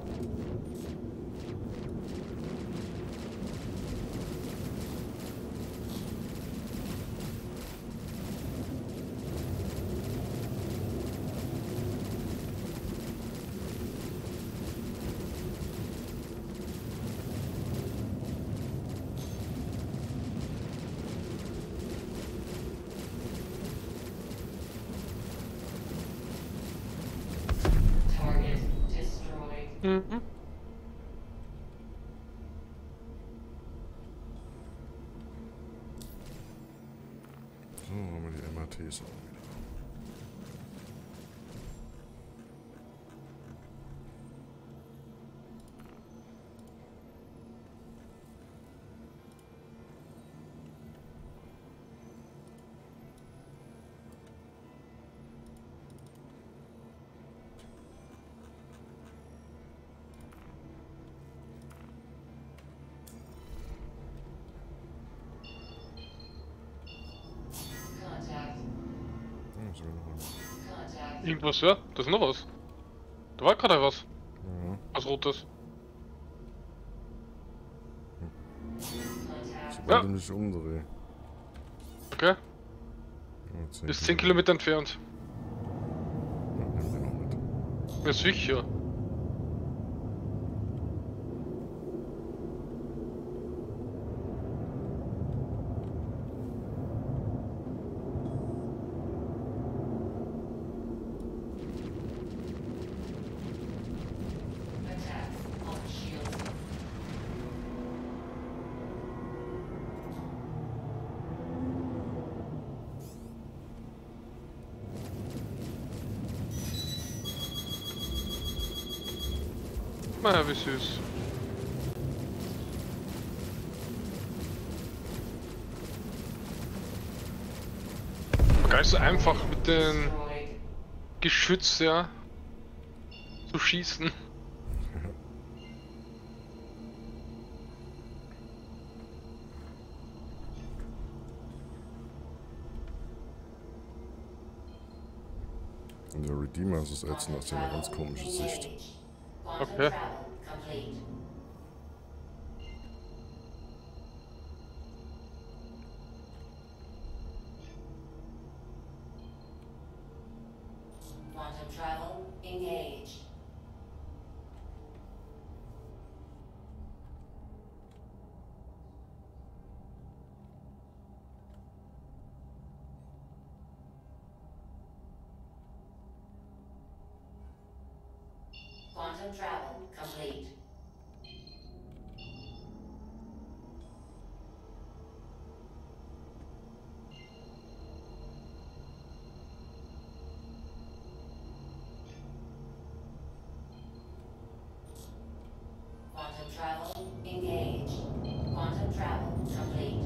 Target destroyed. Mhm. So, haben wir die M A Ts auch wieder. Contact. Oh, sogar noch ein. Contact. Irgendwas, ja? Da ist noch was. Da war gerade was. Ja, Was Rotes. Contact. sobald Ja. ich mich umdrehe. Okay. Oh, zehn Ist zehn Kilometer entfernt. Ja, nehmen wir noch mit. Ja, sicher. Attack on shields. Naja, wie süß. Gar nicht so einfach mit den Destroyed. Geschütz, ja, zu schießen. Und der Redeemer ist das ätzend, aus einer ganz komische Sicht. Quantum Okay. travel complete. Quantum travel engaged. Quantum travel complete. Quantum travel engaged. Quantum travel complete.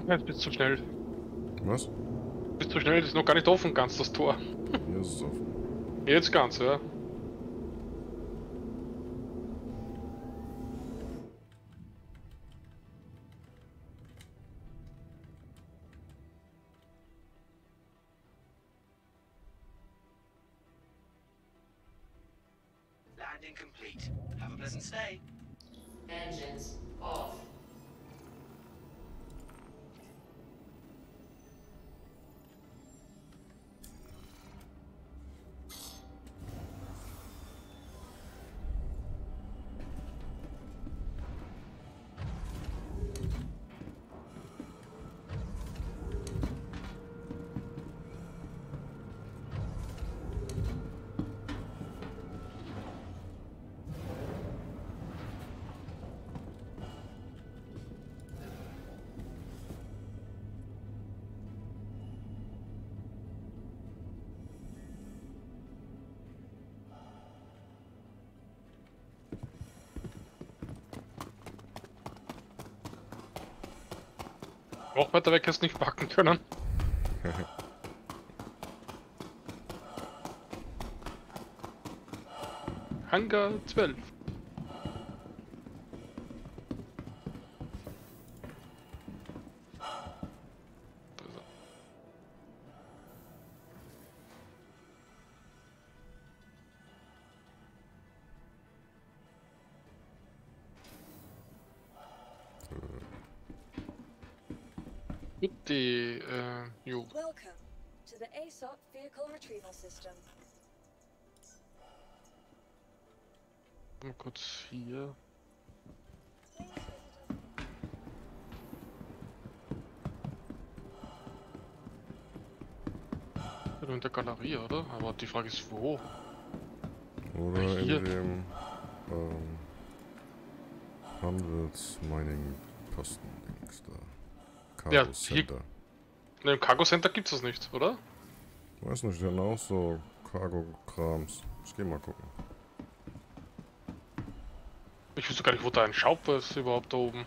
Ja, jetzt bist du zu schnell. Was? Bist zu schnell, das ist noch gar nicht offen, ganz das Tor. Hier ist es offen. Jetzt ganz, ja. Landing complete. Have a pleasant stay. Engines off. Auch weiter weg hast du nicht packen können. Hangar zwölf. Gut, die, äh, jo. Welcome to the A S O C Vehicle Retrieval System. Mal kurz hier. Please visit us. Nur in der Galerie, oder? Aber die Frage ist, wo? Oder Hier. in dem ähm, Handels-Mining-Posten-Dings da. Cargo Ja, hier- Center. Ne, im Cargo Center gibt's das nicht, oder? Weiß nicht, die haben auch so Cargo-Krams. Ich geh mal gucken. Ich wüsste gar nicht, wo da ein Schaub ist überhaupt da oben.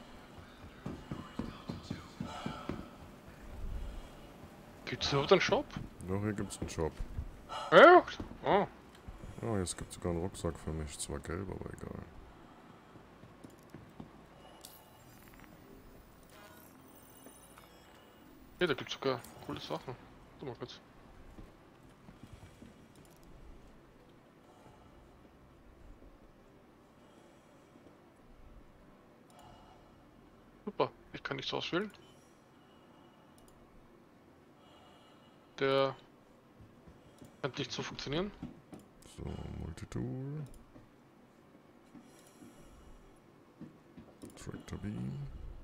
Gibt's überhaupt einen Shop? Doch, hier gibt's einen Shop. Ja. Oh. Ja, jetzt gibt's sogar einen Rucksack für mich. Zwar gelb, aber egal. Ja, da gibt's sogar coole Sachen. Warte mal kurz. Super, ich kann nichts auswählen. Der scheint nicht zu funktionieren. So, Multitool. Tractor Beam.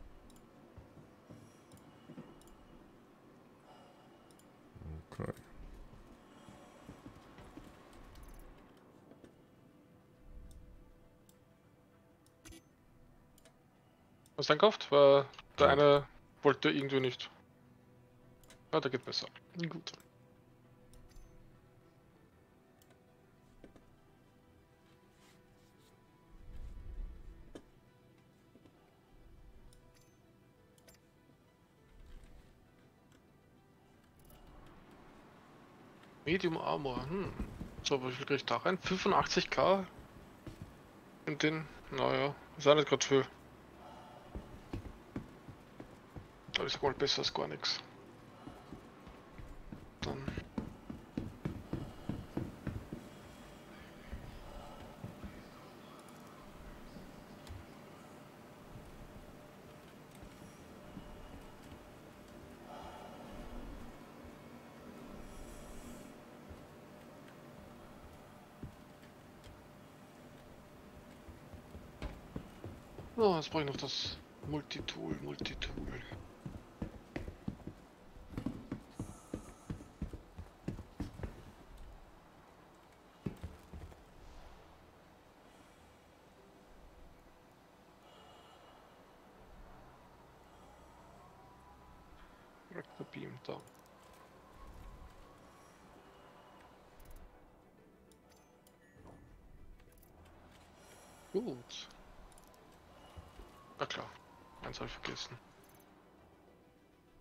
Okay. Was einkauft? Weil der Ja. eine wollte irgendwie nicht. Ah, der geht besser. Gut. Medium Armor. Hm. So, wie viel krieg ich da rein? fünfundachtzig K? In den. Naja, ist auch nicht gerade viel. Aber ich sag mal besser als gar nichts. Dann. Oh, jetzt brauche ich noch das Multitool, Multitool. Tractor Beam da. Gut. Na klar, eins habe ich vergessen.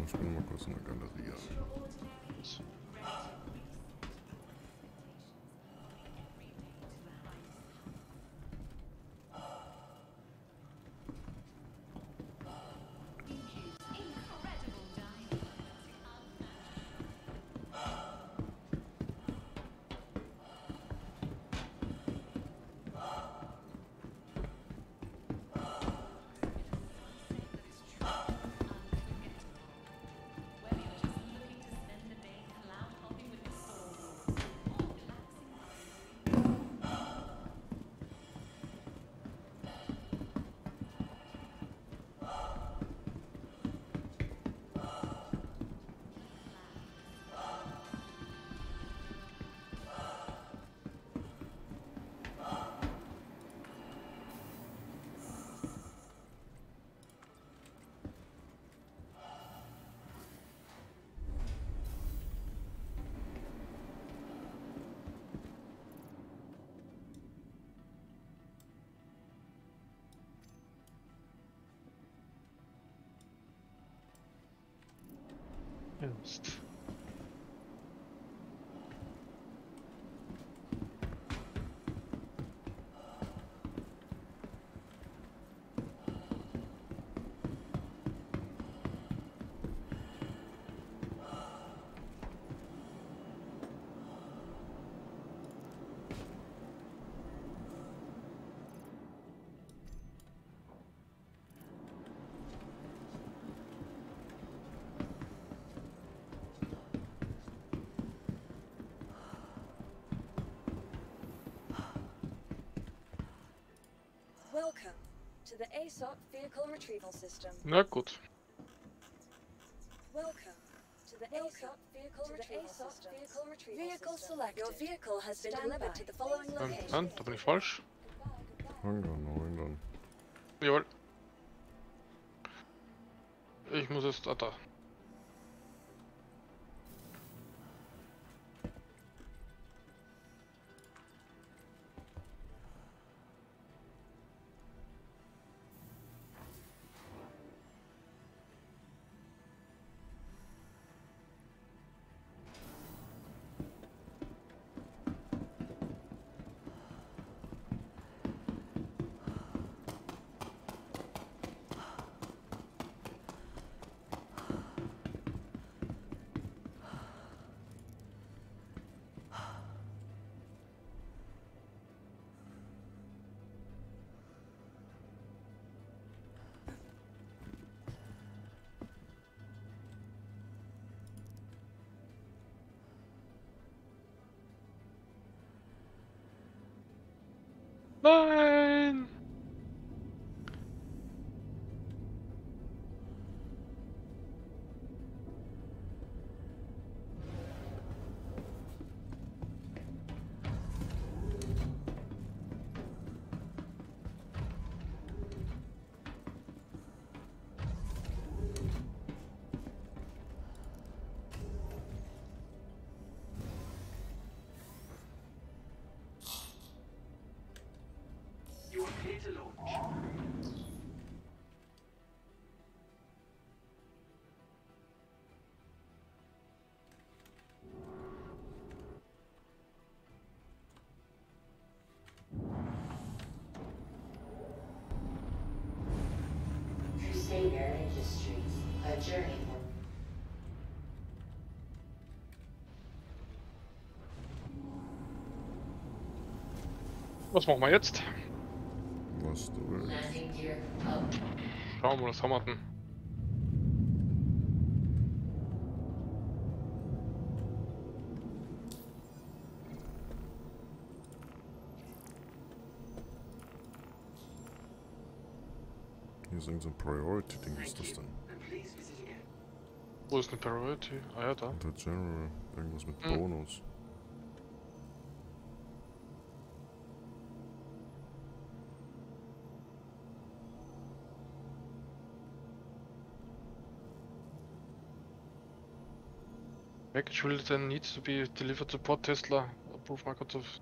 ich bin mal kurz in der Galerie. Jetzt. Welcome to the A S O T Vehicle Retrieval System. Na gut. Welcome to the A S O T Vehicle Retrieval System. Vehicle selected. Your vehicle has been delivered to the following Nein, location. nein, da bin ich falsch. Hangar neun dann. Jawohl. Ich muss jetzt... Ah, da. Nein! You are clear to launch. Crusader Industries, a journey for Was machen wir jetzt? Was du willst. landing gear up. Schauen wir, was haben wir denn? Hier ist irgend so ein Priority-Ding, was ist das denn? And please visit again. Wo ist eine Priority? Ah ja, da. Unter General, irgendwas mit Hm. Bonus. Package will then needs to be delivered to Port Tesla. Approve Microsoft.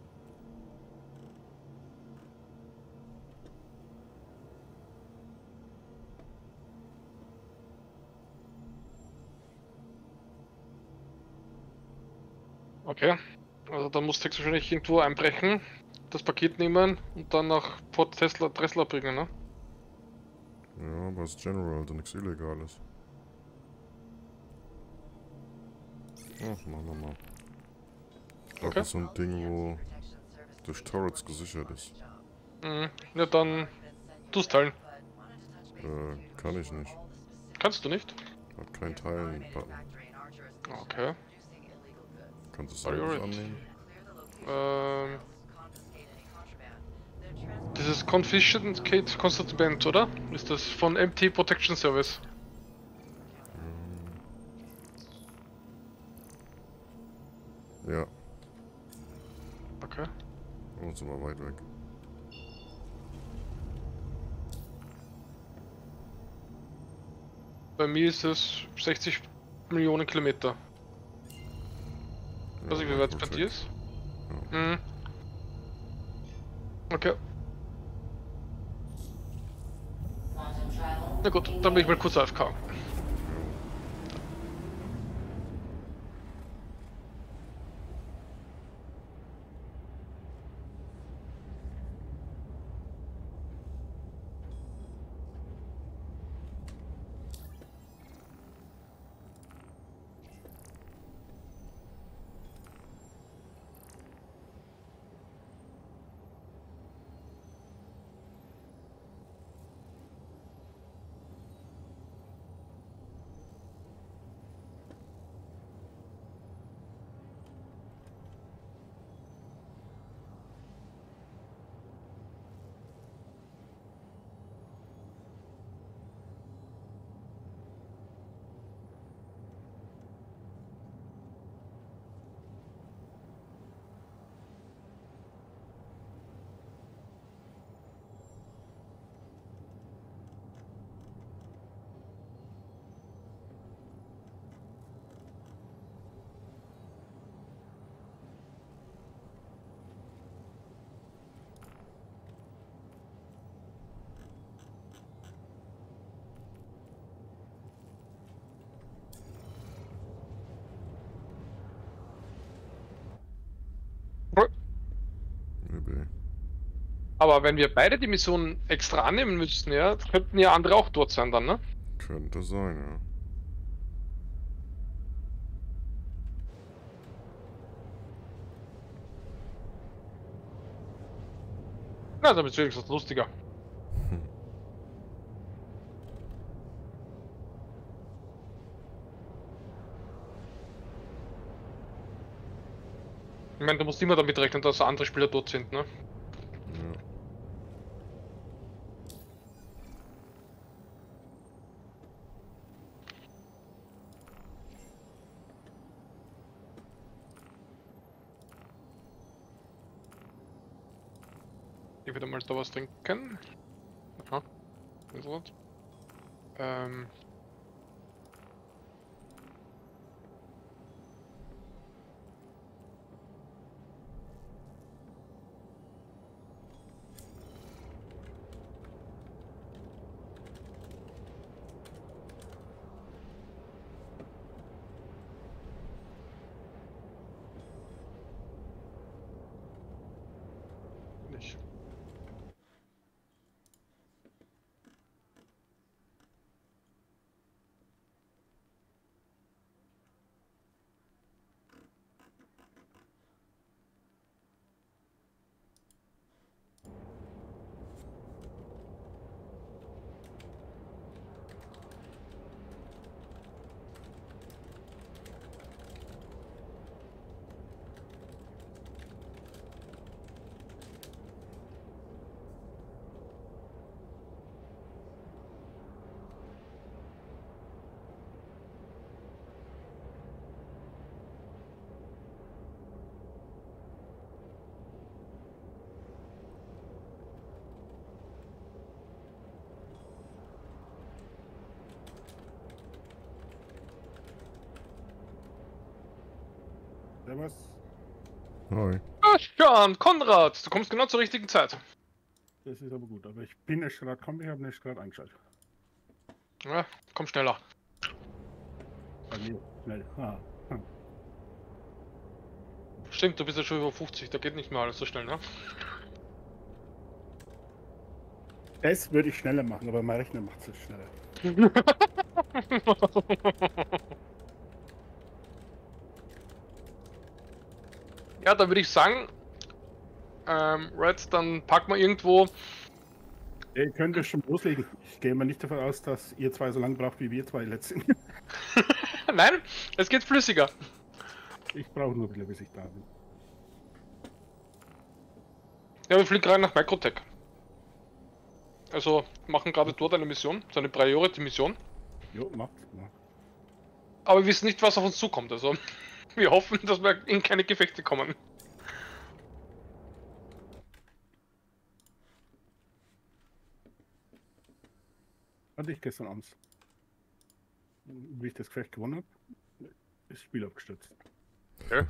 Okay. Also dann musst du jetzt wahrscheinlich irgendwo einbrechen, das Paket nehmen und dann nach Port Tesla, Tesla bringen, ne? Ja, aber es ist General, also nichts Illegales. Ach, machen wir mal. Ich glaube, Okay. das ist so ein Ding, wo durch Turrets gesichert ist. Mhm. Ja, dann tust teilen. Äh, kann ich nicht. Kannst du nicht? Hat keinen Teilen-Button. Okay. Kannst du es Sorry, eigentlich alright. annehmen? Ähm. Dieses Confiscate Constant Band, oder? Ist das von M T Protection Service? Ja. Okay. Oh, sind wir weit weg. Bei mir ist es sechzig Millionen Kilometer. Ja, Weiß ich, wie weit es bei dir ist? Ja. Mhm. Okay. Quantum travel. Na gut, dann bin ich mal kurz A F K. Übel. Aber wenn wir beide die Mission extra annehmen müssten, ja, könnten ja andere auch dort sein dann, ne? Könnte sein, ja. Na, dann ist wenigstens lustiger. Ich meine, du musst immer damit rechnen, dass andere Spieler dort sind, ne? Ja. Ich würde mal da was trinken. Aha. Das Wort. Ähm. Nicht. Servus. Hi. Ah, Sean, Konrad, du kommst genau zur richtigen Zeit. Das ist aber gut, aber ich bin nicht gerade kommen, ich habe nicht gerade eingeschaltet. Ja, komm schneller. Bei mir, schnell. Ah. Hm. Stimmt, du bist ja schon über fünfzig, da geht nicht mehr alles so schnell, ne? Das würde ich schneller machen, aber mein Rechner macht es schneller. Ja, dann würde ich sagen, ähm, Red, dann packen wir irgendwo. Ihr könnt es schon loslegen. Ich gehe mal nicht davon aus, dass ihr zwei so lange braucht, wie wir zwei letzten. Nein, es geht flüssiger. Ich brauche nur ein bisschen, bis ich da bin. Ja, wir fliegen gerade nach Microtech. Also machen gerade dort eine Mission, so eine Priority-Mission. Jo, macht, macht. Aber wir wissen nicht, was auf uns zukommt. Also wir hoffen, dass wir in keine Gefechte kommen. Hatte ich gestern abends. Wie ich das Gefecht gewonnen habe, ist das Spiel abgestürzt. Ja.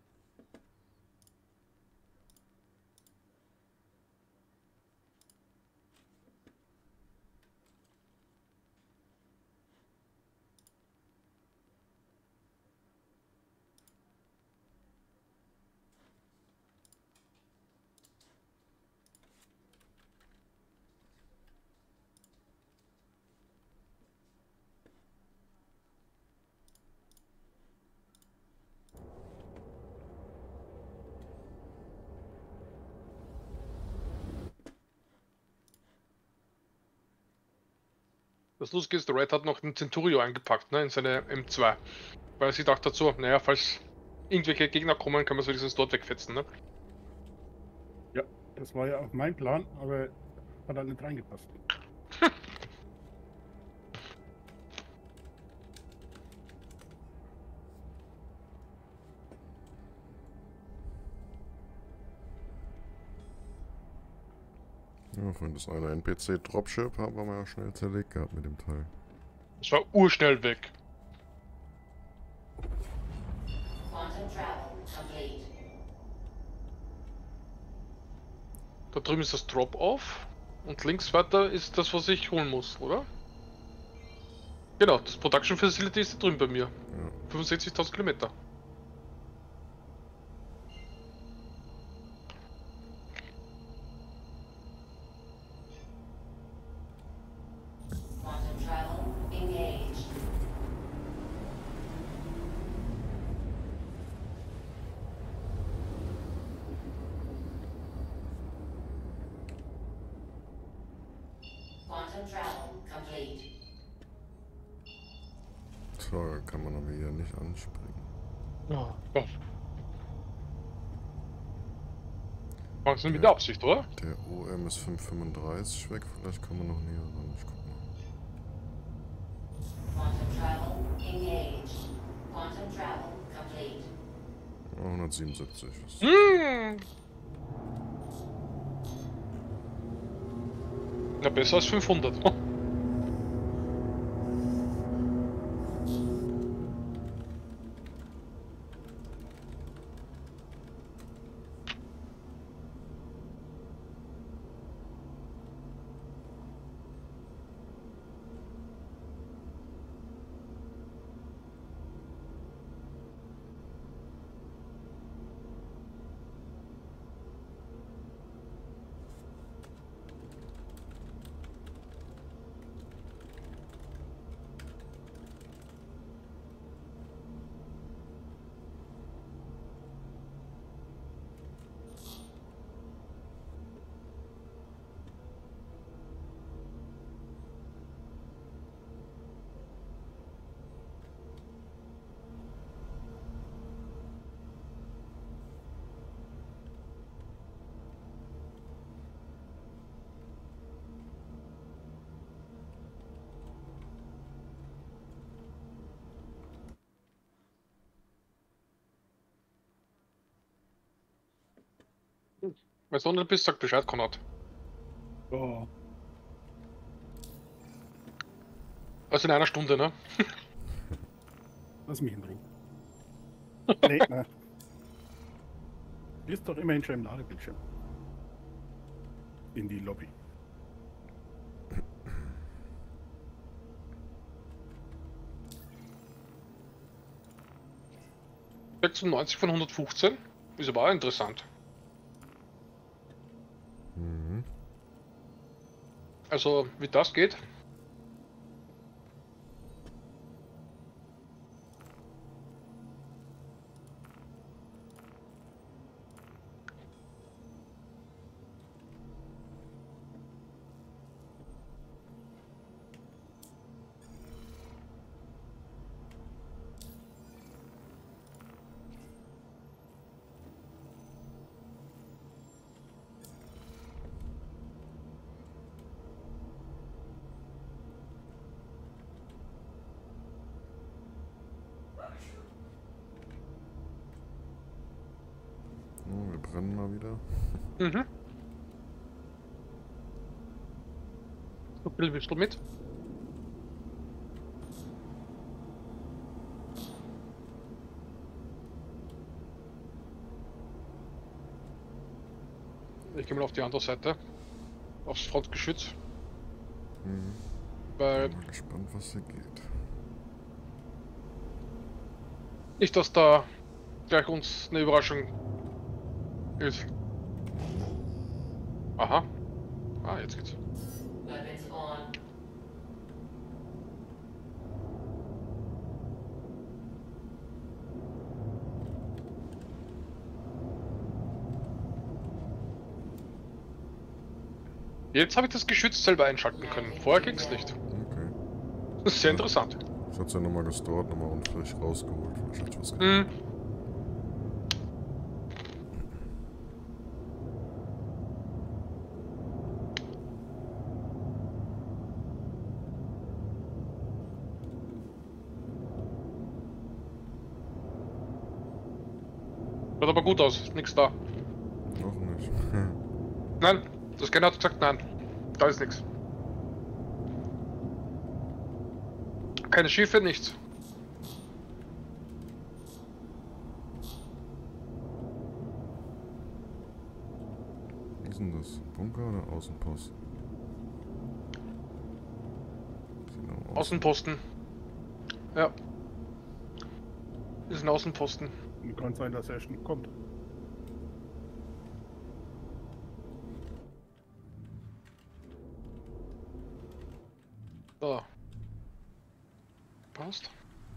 Das Lustige ist, der Red hat noch den Centurio eingepackt, ne, in seine M zwei. Weil er sich dachte dazu, naja, falls irgendwelche Gegner kommen, kann man so dieses dort wegfetzen, ne? Ja, das war ja auch mein Plan, aber hat halt nicht reingepasst. Ja, vorhin das eine N P C-Dropship haben wir ja schnell zerlegt gehabt mit dem Teil. Das war urschnell weg. Quantum travel complete. Da drüben ist das Drop-Off und links weiter ist das, was ich holen muss, oder? Genau, das Production Facility ist da drüben bei mir. Ja. fünfundsechzigtausend Kilometer. Quantum travel engaged. Quantum travel complete. So, kann man aber hier nicht anspringen. Oh Gott. Machst du mit der Absicht, oder? Der O M ist fünf fünfunddreißig weg, vielleicht kommen wir noch näher ran. Ich guck mal. Quantum travel engaged. Quantum travel complete. Oh, hundertsiebenundsiebzig. Ist Hm. Ja, besser als fünfhundert. Wenn du unten bist, sag Bescheid, Konrad. Oh, Also in einer Stunde, ne? lass mich in Ruhe. Nee, ne. Ist doch immerhin schon im Ladebildschirm. In die Lobby. sechsundneunzig von hundertfünfzehn. Ist aber auch interessant. Mhm. Also, wie das geht. Oh, wir brennen mal wieder. Mhm. So viel willst du mit? Ich gehe mal auf die andere Seite. Aufs Frontgeschütz. Mhm. Weil Bin mal gespannt, was hier geht. nicht, dass da gleich uns eine Überraschung ist. Aha. Ah, jetzt geht's. Weapons on. Jetzt habe ich das Geschütz selber einschalten können. Vorher ging's nicht. Okay. Das ist sehr interessant. Ich hatte es ja nochmal gestort, nochmal und frisch rausgeholt. Vielleicht hat was Hm. Schaut aber gut aus, nix da. Noch nicht. Nein, das Scanner hat gesagt nein. Da ist nichts. Keine Schiffe, nichts. Wie ist denn das? Bunker oder Außenpost? Genau, Außen. Außenposten. Ja. Ist ein Außenposten. Kann sein, dass er schon kommt. So. Passt.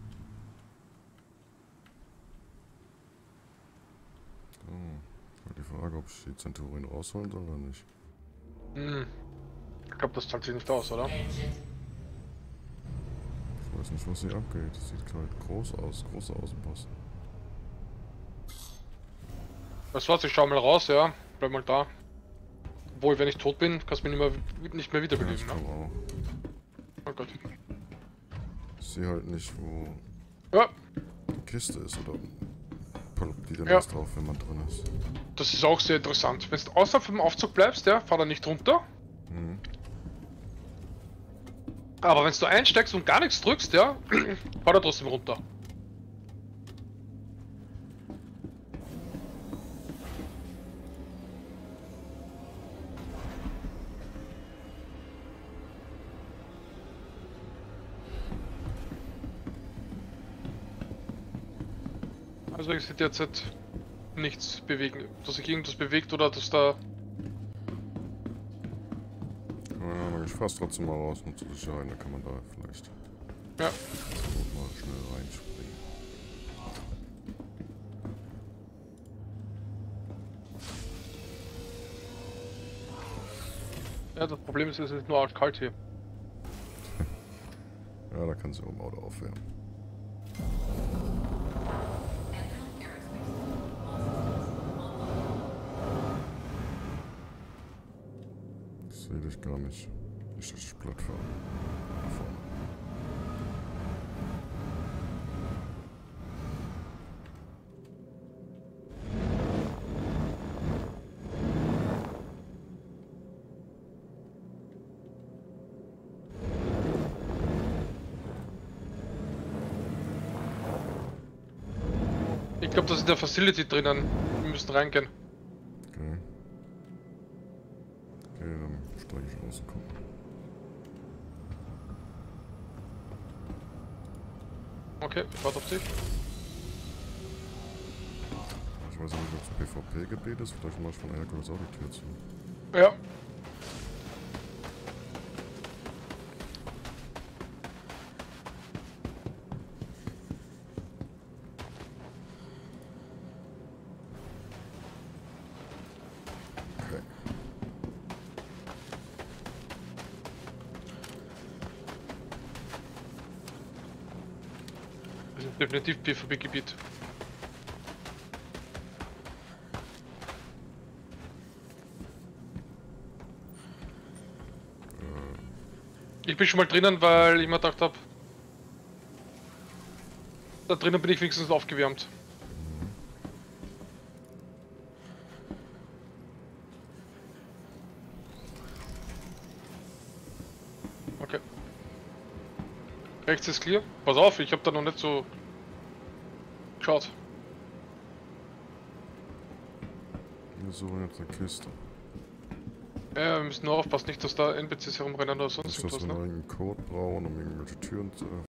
So. Halt die Frage, ob ich die Zenturien rausholen soll oder nicht. Hm. Ich glaube, das zahlt sich nicht aus, oder? Engines. Ich weiß nicht, was hier abgeht. Das sieht halt groß aus. Große Außenposten. Das war's, ich schau mal raus, ja. Bleib mal da. Obwohl, wenn ich tot bin, kannst du mich nicht mehr, nicht mehr Ja, wiederbeleben, ich ne? glaube auch. Oh Gott. Ich sehe halt nicht, wo Ja, die Kiste ist oder ploppt die denn Ja. erst drauf, wenn man drin ist. das ist auch sehr interessant. Wenn du außerhalb vom Aufzug bleibst, ja, fahr da nicht runter. Mhm. Aber wenn du einsteigst und gar nichts drückst, ja, fahr da trotzdem runter. Also ich sehe derzeit nichts bewegen, dass sich irgendwas bewegt oder dass da... Keine Ahnung, ich fahr's trotzdem mal raus, um zu Sicherheit, da kann man da vielleicht Ja, zur Not mal schnell reinspringen. ja, das Problem ist, es ist nur arg kalt hier. Ja, da kannst du im Auto aufwärmen. Ich sehe dich gar nicht. Nicht, dass ich platt fahre. Da vorne. Ich glaube, das ist in der Facility drinnen. Wir müssen reingehen. Okay. Okay, dann steige ich aus und gucke. Okay, ich warte auf dich. Ich Ich weiß nicht, ob es PvP-Gebiet ist, vielleicht mach ich von Herkules auch die Tür zu. Ja. Okay. Das ist definitiv PvP-Gebiet. Ich bin schon mal drinnen, weil ich mir gedacht habe, da drinnen bin ich wenigstens aufgewärmt. Okay. Rechts ist clear. Pass auf, ich habe da noch nicht so geschaut. Wir suchen jetzt eine Kiste. Ja, wir müssen nur aufpassen, nicht, dass da N P Cs herumrennen oder sonst Nicht, dass irgendwas, wir noch ne? irgendeinen Code brauchen, um irgendwelche Türen zu öffnen.